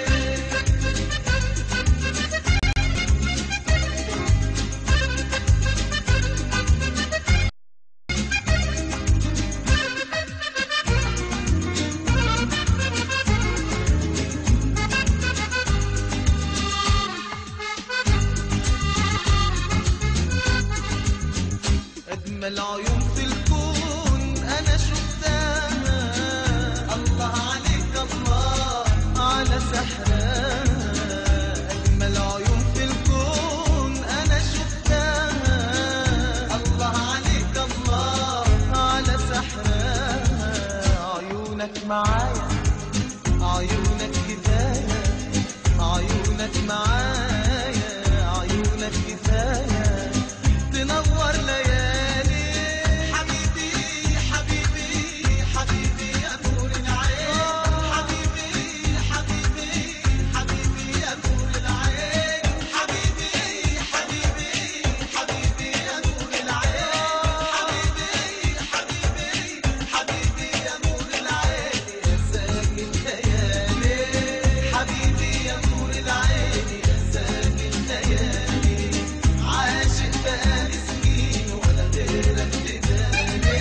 أجمل عيون في الكون أنا شفتها، الله عليك الله على سحرها. أجمل عيون في الكون أنا شفتها، الله عليك الله على سحرها. عيونك معايا عيونك كفاية، عيونك معايا عيونك كفاية، تنور ليالي. حبيبي حبيبي حبيبي يا نور العين، حبيبي حبيبي حبيبي يا نور العين، حبيبي حبيبي حبيبي يا نور العين، حبيبي حبيبي حبيبي يا نور العين يا ساكن خيالي. حبيبي يا نور العين يا ساكن خيالي، عاشق بقالي سنين ولا غيرك في بالي.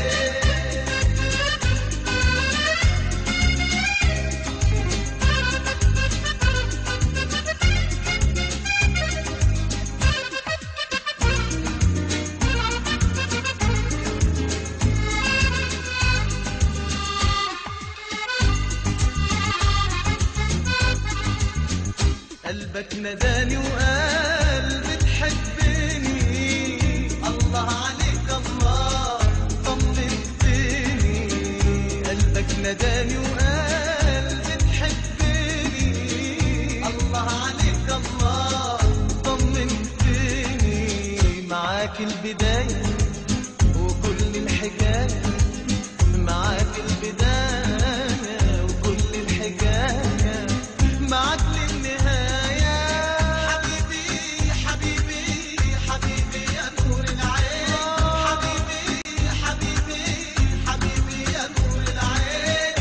قلبك نداني وقال بتحبني، الله عليك الله طمنتني. قلبك نداني وقال بتحبني، الله عليك الله طمنتني. معاك البداية وكل الحكاية، معاك البداية وكل الحكاية، معاك للنهاية. حبيبي حبيبي حبيبي يا نور العين، حبيبي حبيبي حبيبي يا نور العين.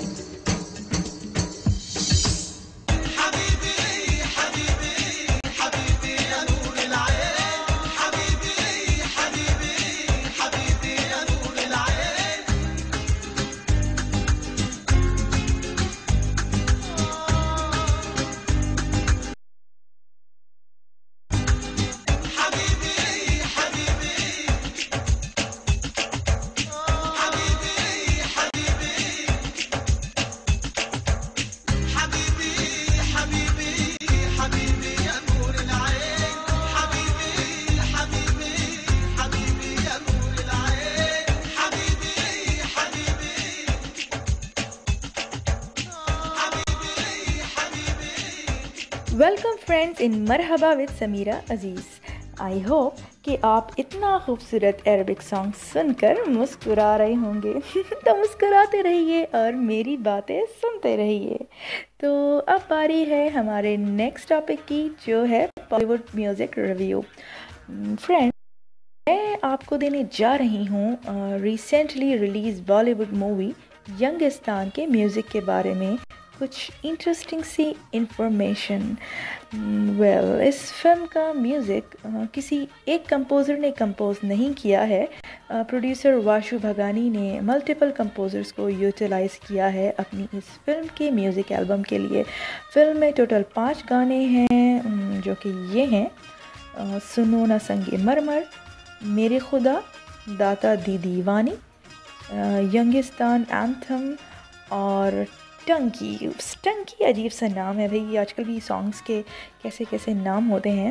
حبيبي حبيبي welcome friends in Marhaba with Samira Aziz. I hope कि आप इतना खूबसूरत अरबिक सॉन्ग सुनकर मुस्कुरा रहे होंगे तो मुस्कुराते रहिए और मेरी बातें सुनते रहिए। तो अब बारी है हमारे नेक्स्ट टॉपिक की, जो है बॉलीवुड म्यूज़िक रिव्यू। फ्रेंड्स, मैं आपको देने जा रही हूँ recently release Bollywood movie Youngistaan के म्यूज़िक के बारे में कुछ इंटरेस्टिंग सी इंफॉर्मेशन। वेल, इस फिल्म का म्यूज़िक किसी एक कंपोज़र ने कंपोज नहीं किया है। प्रोड्यूसर वाशु भगानी ने मल्टीपल कंपोज़र्स को यूटिलाइज़ किया है अपनी इस फिल्म के म्यूज़िक एल्बम के लिए। फिल्म में टोटल पाँच गाने हैं, जो कि ये हैं सुनो ना संगे मरमर, मेरे खुदा, दाता दी दीवानी, यंगिस्तान एंथम और टंकी। टंकी अजीब सा नाम है भाई, आजकल भी सॉन्ग्स के कैसे कैसे नाम होते हैं।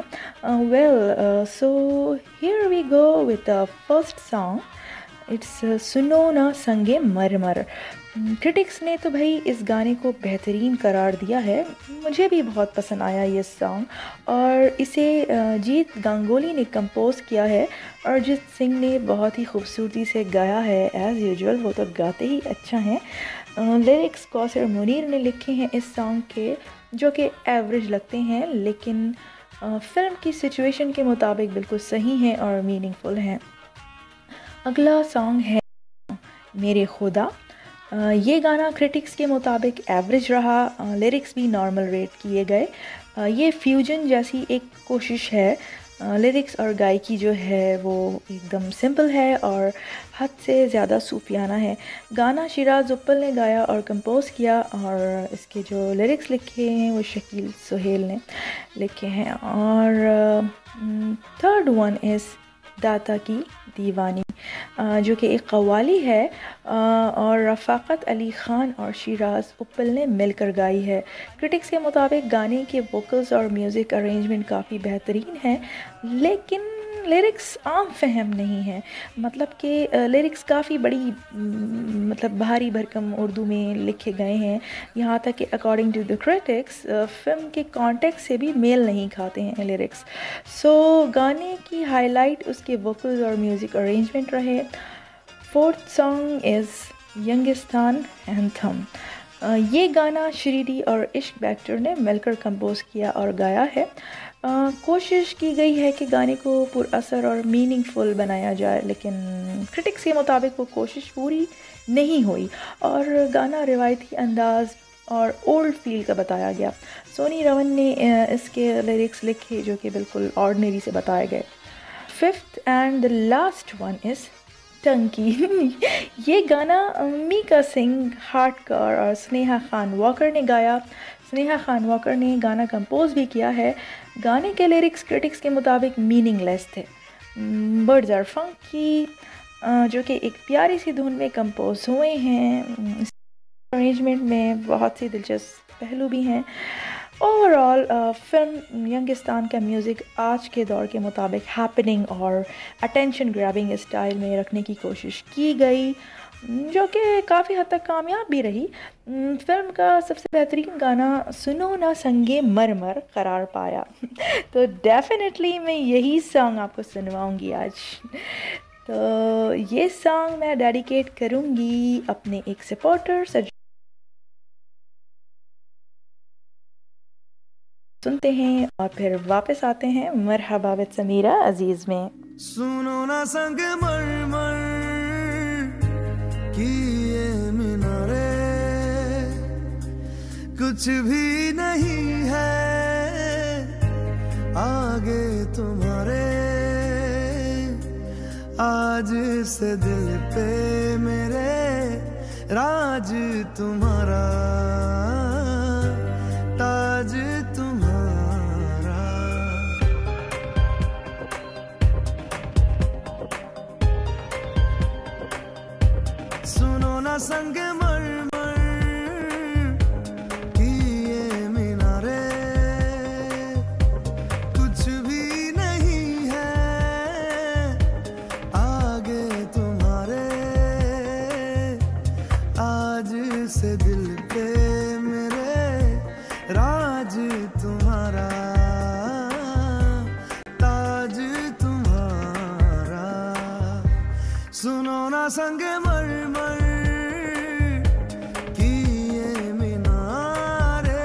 Well, so here we go with the first song, it's सुनो ना संगे मरमर। क्रिटिक्स ने तो भाई इस गाने को बेहतरीन करार दिया है, मुझे भी बहुत पसंद आया ये सॉन्ग। और इसे जीत गांगुली ने कंपोज किया है, अरिजीत सिंह ने बहुत ही खूबसूरती से गाया है एज़ यूजुअल, वो तो गाते ही अच्छा हैं। लिरिक्स कौसर मुनीर ने लिखे हैं इस सॉन्ग के, जो कि एवरेज लगते हैं, लेकिन फिल्म की सिचुएशन के मुताबिक बिल्कुल सही हैं और मीनिंगफुल हैं। अगला सॉन्ग है मेरे खुदा। ये गाना क्रिटिक्स के मुताबिक एवरेज रहा, लिरिक्स भी नॉर्मल रेट किए गए। ये फ्यूजन जैसी एक कोशिश है। लिरिक्स और गायकी जो है वो एकदम सिंपल है और हद से ज़्यादा सूफियाना है। गाना शिराज उप्पल ने गाया और कंपोज किया, और इसके जो लिरिक्स लिखे हैं वो शकील सुहेल ने लिखे हैं। और थर्ड वन इज़ दाता की दीवानी, जो कि एक कव्वाली है और रफ़ाकत अली ख़ान और शिराज उप्पल ने मिलकर गाई है। क्रिटिक्स के मुताबिक गाने के वोकल्स और म्यूज़िक अरेंजमेंट काफ़ी बेहतरीन है, लेकिन लिरिक्स आम फहम नहीं है। मतलब कि लिरिक्स काफ़ी बड़ी मतलब भारी भरकम उर्दू में लिखे गए हैं, यहाँ तक कि अकॉर्डिंग टू द क्रिटिक्स फिल्म के कॉन्टेक्स्ट से भी मेल नहीं खाते हैं लिरिक्स। सो so, गाने की हाईलाइट उसके वोकल्स और म्यूज़िक अरेंजमेंट रहे। Fourth song is Youngistaan anthem. ये गाना श्रीदी और इश्क बैक्टर ने मिलकर कंपोज किया और गाया है। आ, कोशिश की गई है कि गाने को पुरअसर और मीनिंगफुल बनाया जाए, लेकिन क्रिटिक्स के मुताबिक वो कोशिश पूरी नहीं हुई और गाना रिवायती अंदाज और ओल्ड फील का बताया गया। सोनी रवन ने इसके लिरिक्स लिखे, जो कि बिल्कुल ऑर्डिनरी से बताए गए। Fifth and the last one is Tanki. ये गाना मीका सिंह हार्डकर और स्नेहा खान वॉकर ने गाया। स्नेहा खान वॉकर ने गाना कंपोज भी किया है। गाने के लिरिक्स क्रिटिक्स के मुताबिक मीनिंगलेस थे। बर्ड्स आर फंकी, जो कि एक प्यारी सी धुन में कंपोज हुए हैं। अरेंजमेंट में बहुत सी दिलचस्प पहलू भी हैं। ओवरऑल फिल्म यंगिस्तान का म्यूज़िक आज के दौर के मुताबिक हैपनिंग और अटेंशन ग्रैबिंग स्टाइल में रखने की कोशिश की गई, जो कि काफ़ी हद तक कामयाब भी रही। फिल्म का सबसे बेहतरीन गाना सुनो ना संगे मरमर करार पाया। तो डेफिनेटली मैं यही सॉन्ग आपको सुनवाऊंगी आज। तो ये सॉन्ग मैं डेडिकेट करूंगी अपने एक सपोर्टर। सुनते हैं और फिर वापस आते हैं मरहबा विद समीरा अजीज में। सुनो ना संग मरमर की ये मीनारे, कुछ भी नहीं है आगे तुम्हारे। आज से दिल पे मेरे राज तुम्हारा, ताज तुम्हारा। सुनो ना संग मरमर की ये मीनारे, कुछ भी नहीं है आगे तुम्हारे। आज से दिल पे मेरे राज तुम्हारा, संगे मरमर की ये मीनारे,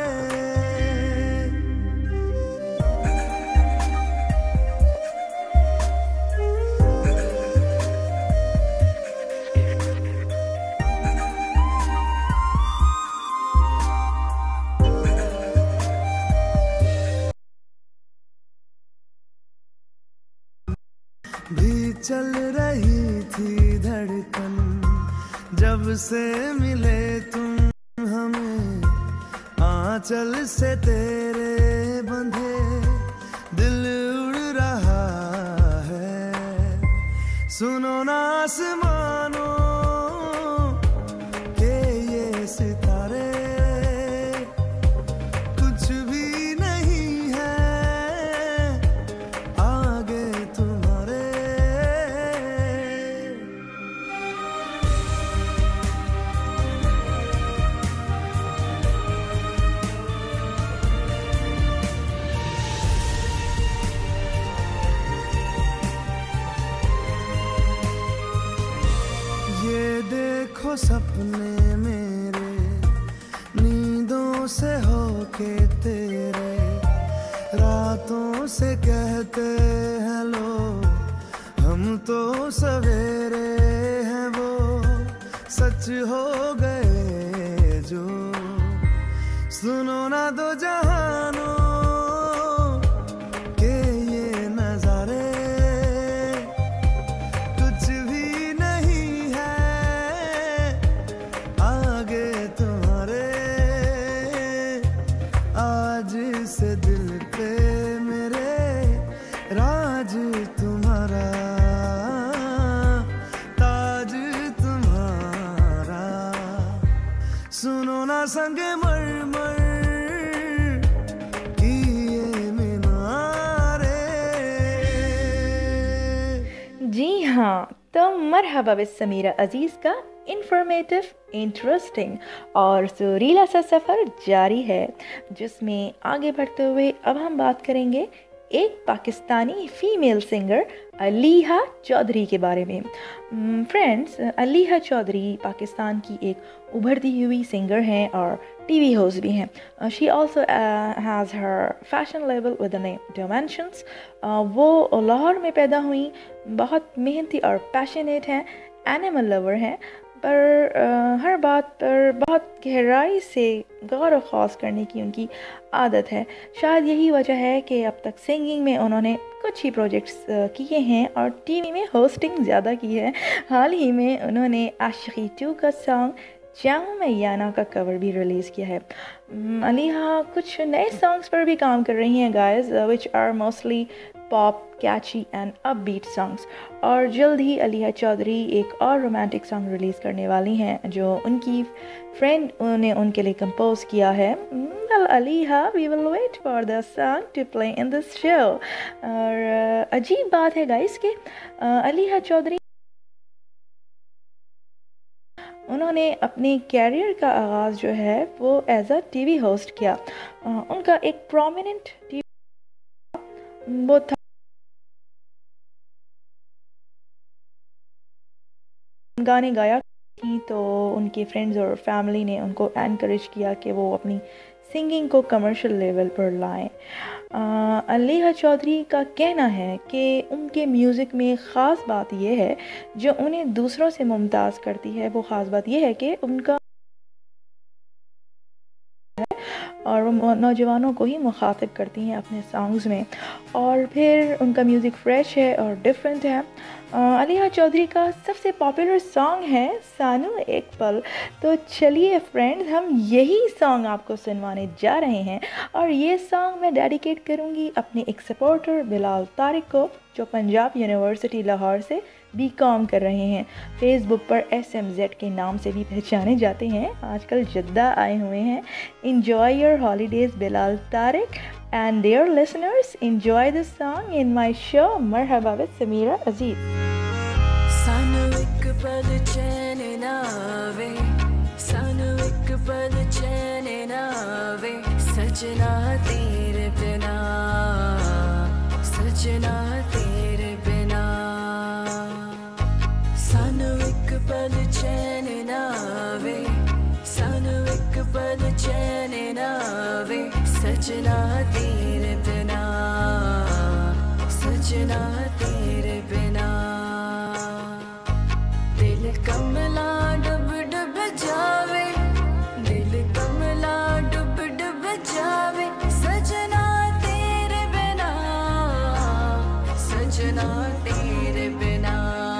भी चल रही थी धड़कन जब से मिले तुम हमें, आंचल से तेरे बंधे दिल उड़ रहा है। सुनो ना आसमानों के ये सितारे, कुछ भी नहीं है आगे तुम्हारे। ये देखो सपने मेरे नींदों से होके तेरे, रातों से कहते हैं लोग हम तो सवेरे हैं, वो सच हो गए जो। सुनो ना दो जहानों के ये नजारे, कुछ भी नहीं है आगे तुम्हारे। आज से दिल पे मेरे राज तुम्हारा, ताज तुम्हारा। सुनो ना संगे मरमर की ये मीनारे। जी हाँ, तो मरहबा बिस समीरा अजीज़ का इंफॉर्मेटिव, इंटरेस्टिंग और सुरीला सा सफ़र जारी है, जिसमें आगे बढ़ते हुए अब हम बात करेंगे एक पाकिस्तानी फीमेल सिंगर अलीहा चौधरी के बारे में। फ्रेंड्स, अलीहा चौधरी पाकिस्तान की एक उभरती हुई सिंगर हैं और टीवी होस्ट भी हैं। She also has her fashion label with the name dimensions. वो लाहौर में पैदा हुई, बहुत मेहनती और पैशनेट हैं, एनिमल लवर हैं, पर uh, हर बात पर बहुत गहराई से गौर व ख़ौस करने की उनकी आदत है। शायद यही वजह है कि अब तक सिंगिंग में उन्होंने कुछ ही प्रोजेक्ट्स uh, किए हैं और टीवी में होस्टिंग ज़्यादा की है। हाल ही में उन्होंने आशिकी टू का सॉन्ग जाऊँ मैं याना का कवर भी रिलीज़ किया है। अलीहा कुछ नए सॉन्ग्स पर भी काम कर रही हैं guys, which are mostly pop, catchy and upbeat songs. और जल्द ही अलीहा चौधरी एक और रोमांटिक सॉन्ग रिलीज़ करने वाली हैं जो उनकी फ्रेंड ने उनके लिए कंपोज किया है। Well Aliha, we will wait for the song to play in this show. और अजीब बात है गाइस कि अलीहा चौधरी उन्होंने अपने कैरियर का आगाज़ जो है वो एज अ टीवी होस्ट किया। उनका एक प्रोमिनेंट टीवी वो था, गाने गाया थी, तो उनके फ्रेंड्स और फैमिली ने उनको एनकरेज किया कि वो अपनी सिंगिंग को कमर्शियल लेवल पर लाएं। अलीहा चौधरी का कहना है कि उनके म्यूज़िक में ख़ास बात यह है जो उन्हें दूसरों से मुमताज़ करती है, वो ख़ास बात यह है कि उनका और वो नौजवानों को ही मुखातिब करती हैं अपने सॉन्ग्स में, और फिर उनका म्यूज़िक फ्रेश है और डिफरेंट है। अलीहा चौधरी का सबसे पॉपुलर सॉन्ग है सानू एक पल। तो चलिए फ्रेंड्स, हम यही सॉन्ग आपको सुनवाने जा रहे हैं और ये सॉन्ग मैं डेडिकेट करूँगी अपने एक सपोर्टर बिलाल तारिक को, जो पंजाब यूनिवर्सिटी लाहौर से बी कॉम कर रहे हैं। फेसबुक पर एस एम जेड के नाम से भी पहचाने जाते हैं, आजकल जद्दा आए हुए हैं। Enjoy your holidays Bilal Tariq, and dear listeners, enjoy this song in my show Marhaba with Samira अजीज। सानू एक पल चैन ना आवे, सानू एक पल चैन ना आवे, सजना तेरे बिना, सजना तेरे बिना। सानू एक सजना तेरे बिना, सजना तेरे बिना। दिल कमला डुब डुब जावे, दिल कमला डुब डुब जावे, सजना तेरे बिना, सजना तेरे बिना।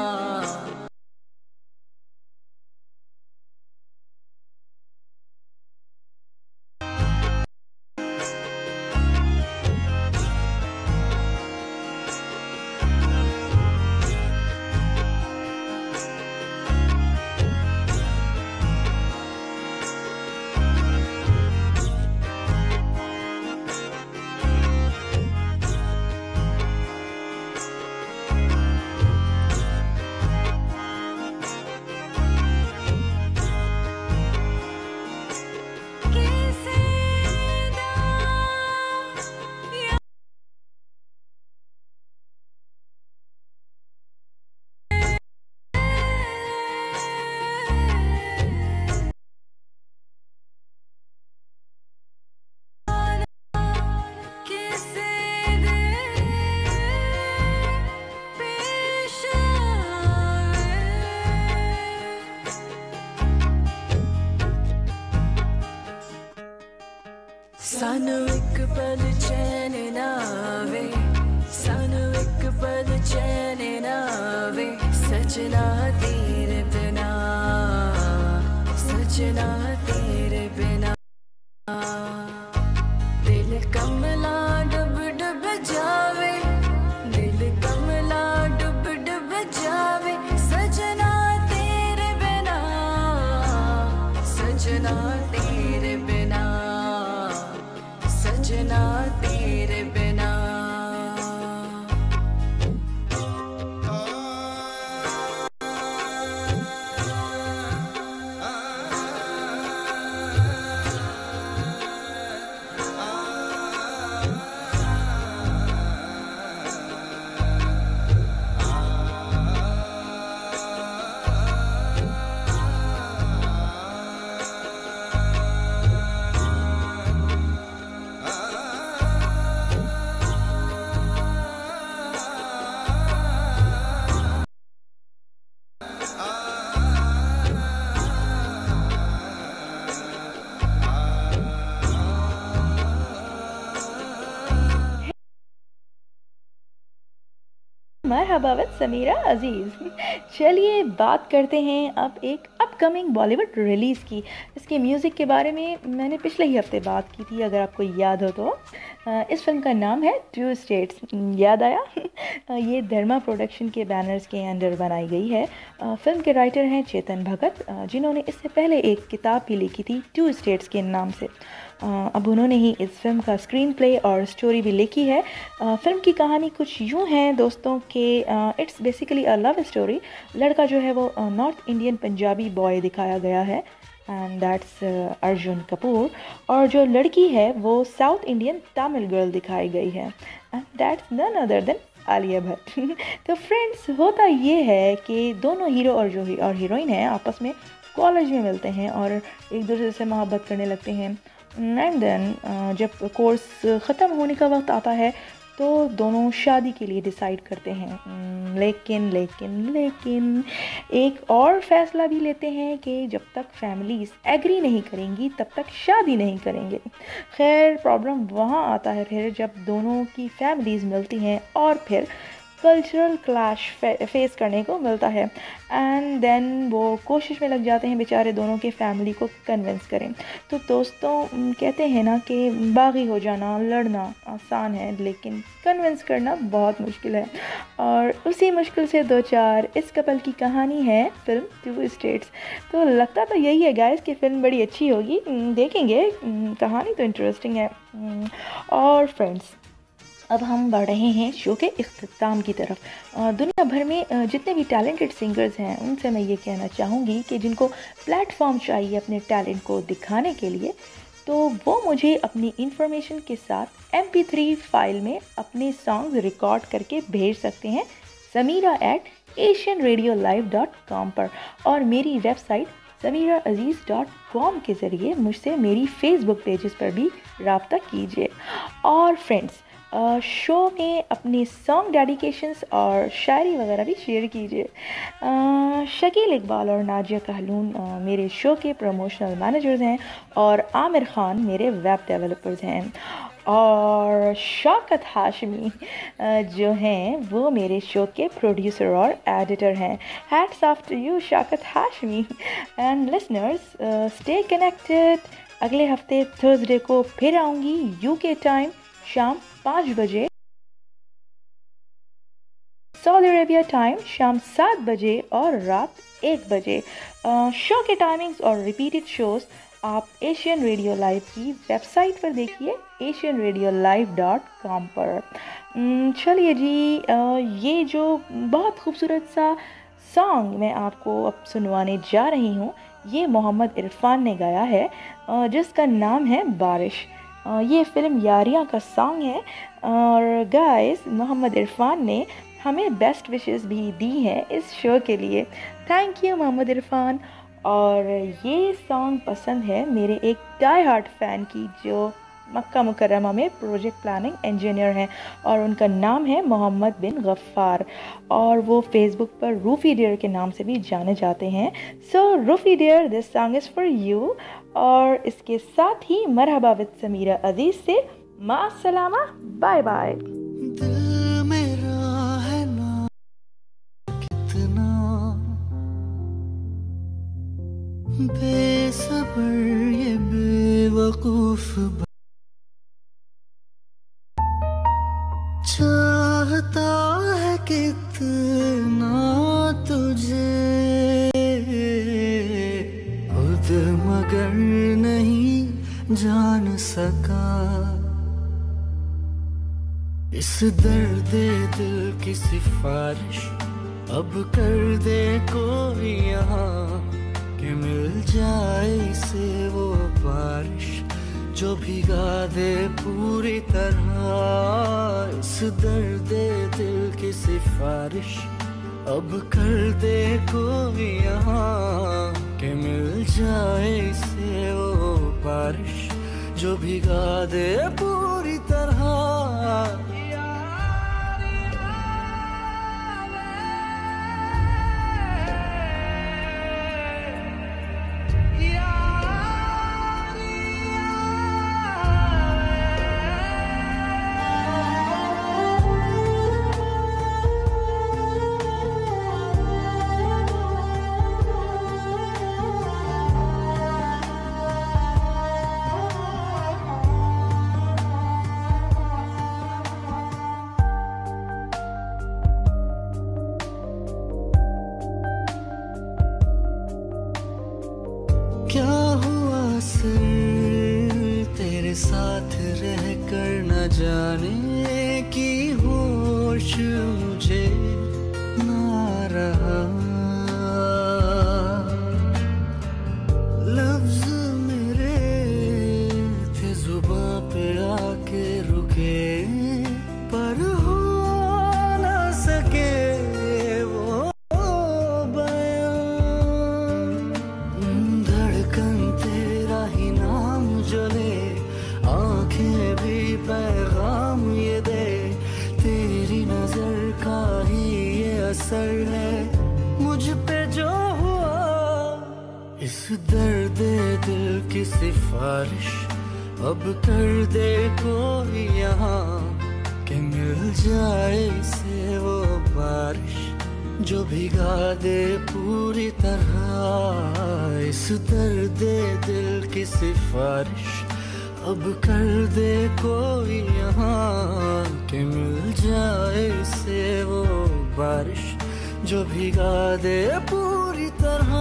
सानू एक पल चैन ना आवे, सानू एक पल चैन ना आवे, सजना तेरे बिना, सजना तेरे बिना। दिल कमला डुब डुब जावे, दिल कमला डुब डुब जावे, सजना तेरे बिना, सजना तेरे बिना, सजना तेरे बिना। मरहबा विद समीरा अजीज़। चलिए बात करते हैं अब एक अपकमिंग बॉलीवुड रिलीज़ की। इसके म्यूज़िक के बारे में मैंने पिछले ही हफ्ते बात की थी, अगर आपको याद हो तो। इस फिल्म का नाम है टू स्टेट्स। याद आया? ये धर्मा प्रोडक्शन के बैनर्स के अंडर बनाई गई है। फिल्म के राइटर हैं चेतन भगत, जिन्होंने इससे पहले एक किताब भी लिखी थी टू स्टेट्स के नाम से। अब उन्होंने ही इस फिल्म का स्क्रीन प्ले और स्टोरी भी लिखी है। फिल्म की कहानी कुछ यूँ है दोस्तों कि it's basically a love story. लड़का जो है वो नॉर्थ इंडियन पंजाबी बॉय दिखाया गया है, एंड दैट्स अर्जुन कपूर, और जो लड़की है वो साउथ इंडियन तमिल गर्ल दिखाई गई है, and that's none other than Alia Bhatt. तो फ्रेंड्स, होता ये है कि दोनों हीरो और जो और हीरोइन है आपस में कॉलेज में मिलते हैं और एक दूसरे से मोहब्बत करने लगते हैं। एंड देन जब कोर्स ख़त्म होने का वक्त आता है तो दोनों शादी के लिए डिसाइड करते हैं। लेकिन लेकिन लेकिन एक और फैसला भी लेते हैं कि जब तक फैमिलीज़ एग्री नहीं करेंगी तब तक शादी नहीं करेंगे। खैर, प्रॉब्लम वहाँ आता है फिर जब दोनों की फैमिलीज़ मिलती हैं और फिर कल्चरल क्लैश फे, फेस करने को मिलता है। एंड देन वो कोशिश में लग जाते हैं बेचारे दोनों के फैमिली को कन्विंस करें। तो दोस्तों, कहते हैं ना कि बागी हो जाना, लड़ना आसान है लेकिन कन्विंस करना बहुत मुश्किल है, और उसी मुश्किल से दो चार इस कपल की कहानी है फिल्म टू स्टेट्स। तो लगता तो यही है गाइस कि फ़िल्म बड़ी अच्छी होगी, देखेंगे, कहानी तो इंटरेस्टिंग है। और फ्रेंड्स, अब हम बढ़ रहे हैं शो के इख्तिताम की तरफ। दुनिया भर में जितने भी टैलेंटेड सिंगर्स हैं उनसे मैं ये कहना चाहूँगी कि जिनको प्लेटफॉर्म चाहिए अपने टैलेंट को दिखाने के लिए, तो वो मुझे अपनी इन्फॉर्मेशन के साथ एम पी थ्री फाइल में अपने सॉन्ग्स रिकॉर्ड करके भेज सकते हैं Sameera at Asian radio live dot com पर, और मेरी website Sameera Aziz dot com के ज़रिए मुझसे मेरी फेसबुक पेजेस पर भी रब्ता कीजिए। और फ्रेंड्स, शो में अपने सॉन्ग डेडिकेशंस और शायरी वगैरह भी शेयर कीजिए। शकील इकबाल और नाजिया कहलून अ, मेरे शो के प्रमोशनल मैनेजर्स हैं और आमिर ख़ान मेरे वेब डेवलपर्स हैं। और शौकत हाशमी जो हैं वो मेरे शो के प्रोड्यूसर और एडिटर हैं। Hats off to you Shaukat Hashmi. And listeners, stay connected. अगले हफ्ते थर्सडे को फिर आऊँगी यूके टाइम शाम पाँच बजे, सऊदी अरेबिया टाइम शाम सात बजे और रात एक बजे। शो के टाइमिंग्स और रिपीटेड शोज़ आप एशियन रेडियो लाइव की वेबसाइट पर देखिए, Asian radio live dot com पर। चलिए जी, ये जो बहुत खूबसूरत सा सॉन्ग मैं आपको अब सुनवाने जा रही हूँ, ये मोहम्मद इरफान ने गाया है, जिसका नाम है बारिश। ये फ़िल्म यारियाँ का सॉन्ग है। और गाइस, मोहम्मद इरफान ने हमें बेस्ट विशेस भी दी हैं इस शो के लिए। Thank you Mohammad Irfan. और ये सॉन्ग पसंद है मेरे एक डाई हार्ट फ़ैन की, जो मक्का मुकर्रमा में प्रोजेक्ट प्लानिंग इंजीनियर हैं और उनका नाम है मोहम्मद बिन गफ़्फ़ार, और वो फेसबुक पर रूफ़ी डियर के नाम से भी जाने जाते हैं। So Rufi dear, this song is for you. और इसके साथ ही मरहबा विद समीरा अजीज़ से मा सलामा, बाय बाय। दिल मेरा है ना कितना बेसब्र, ये बेवकूफ चाहता है कितना तुझे, खुद मगर नहीं जान सका। इस दर्द दिल की सिफारिश अब कर दे कोई यहाँ, कि मिल जाए इसे वो बारिश जो भिगा दे पूरी तरह। इस दर्द दिल की सिफारिश अब कर दे कोई यहाँ, कि मिल जाए इसे वो बारिश जो भिगा दे पूरी तरह। क्या हुआ सर तेरे साथ रह कर न जाने की होश मुझे ना रहा। लफ्ज मेरे थे जुबां पे आके रुके, पर हो ना सके वो पैगाम ये दे, तेरी नजर का ही ये असर है मुझ पे जो हुआ। इस दर्द दिल की सिफारिश अब कर दे कोई यहाँ, कि मिल जाए इसे वो बारिश जो भिगा दे पूरी तरह। इस दर्द दिल की सिफारिश अब कर दे कोई यहाँ, कि मिल जाए इसे वो बारिश जो भिगा दे पूरी तरह।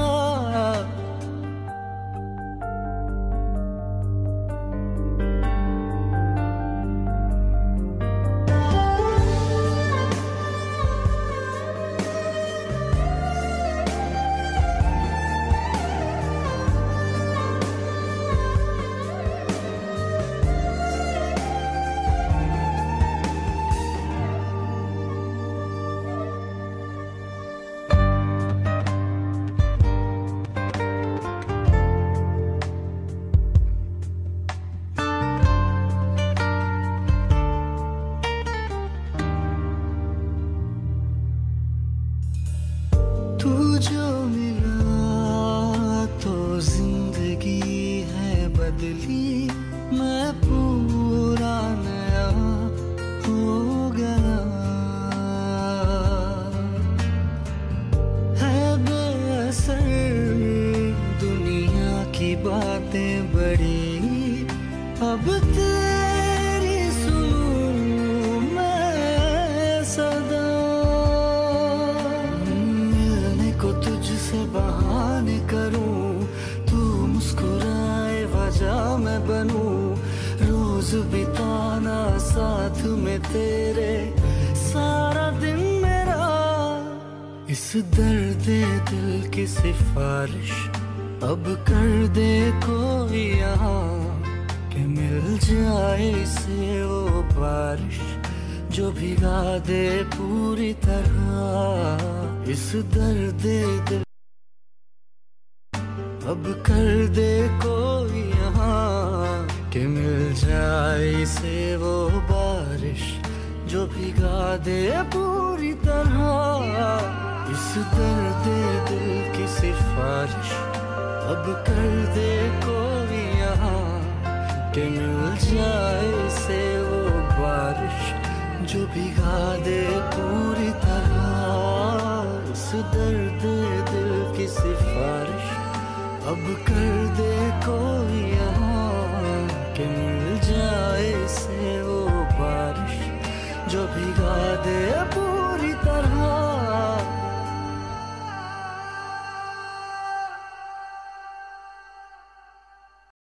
बदली, मैं पूरा नया हो गया। है बेअसर दुनिया की बातें बड़ी, अब तेरी सुनूं मैं सदा। मिलने को तुझसे बहाने करूं, तू मुस्कुराए वजह मैं बनूं। रोज बिताना साथ में तेरे, सारा दिन मेरा। इस दर्द दिल की सिफारिश अब कर दे कोई यहाँ, कि मिल जाए इसे वो बारिश जो भिगा दे पूरी तरह। इस दर्द दिल अब कर दे कोई यहाँ, कि मिल जाए इसे वो बारिश जो भिगा दे पूरी तरह। इस दर्द दिल की सिफारिश अब कर दे कोई यहाँ, कि मिल जाए इसे वो बारिश जो भिगा दे पूरी तरह। इस दर्द दिल की सिफारिश अब कर दे कोई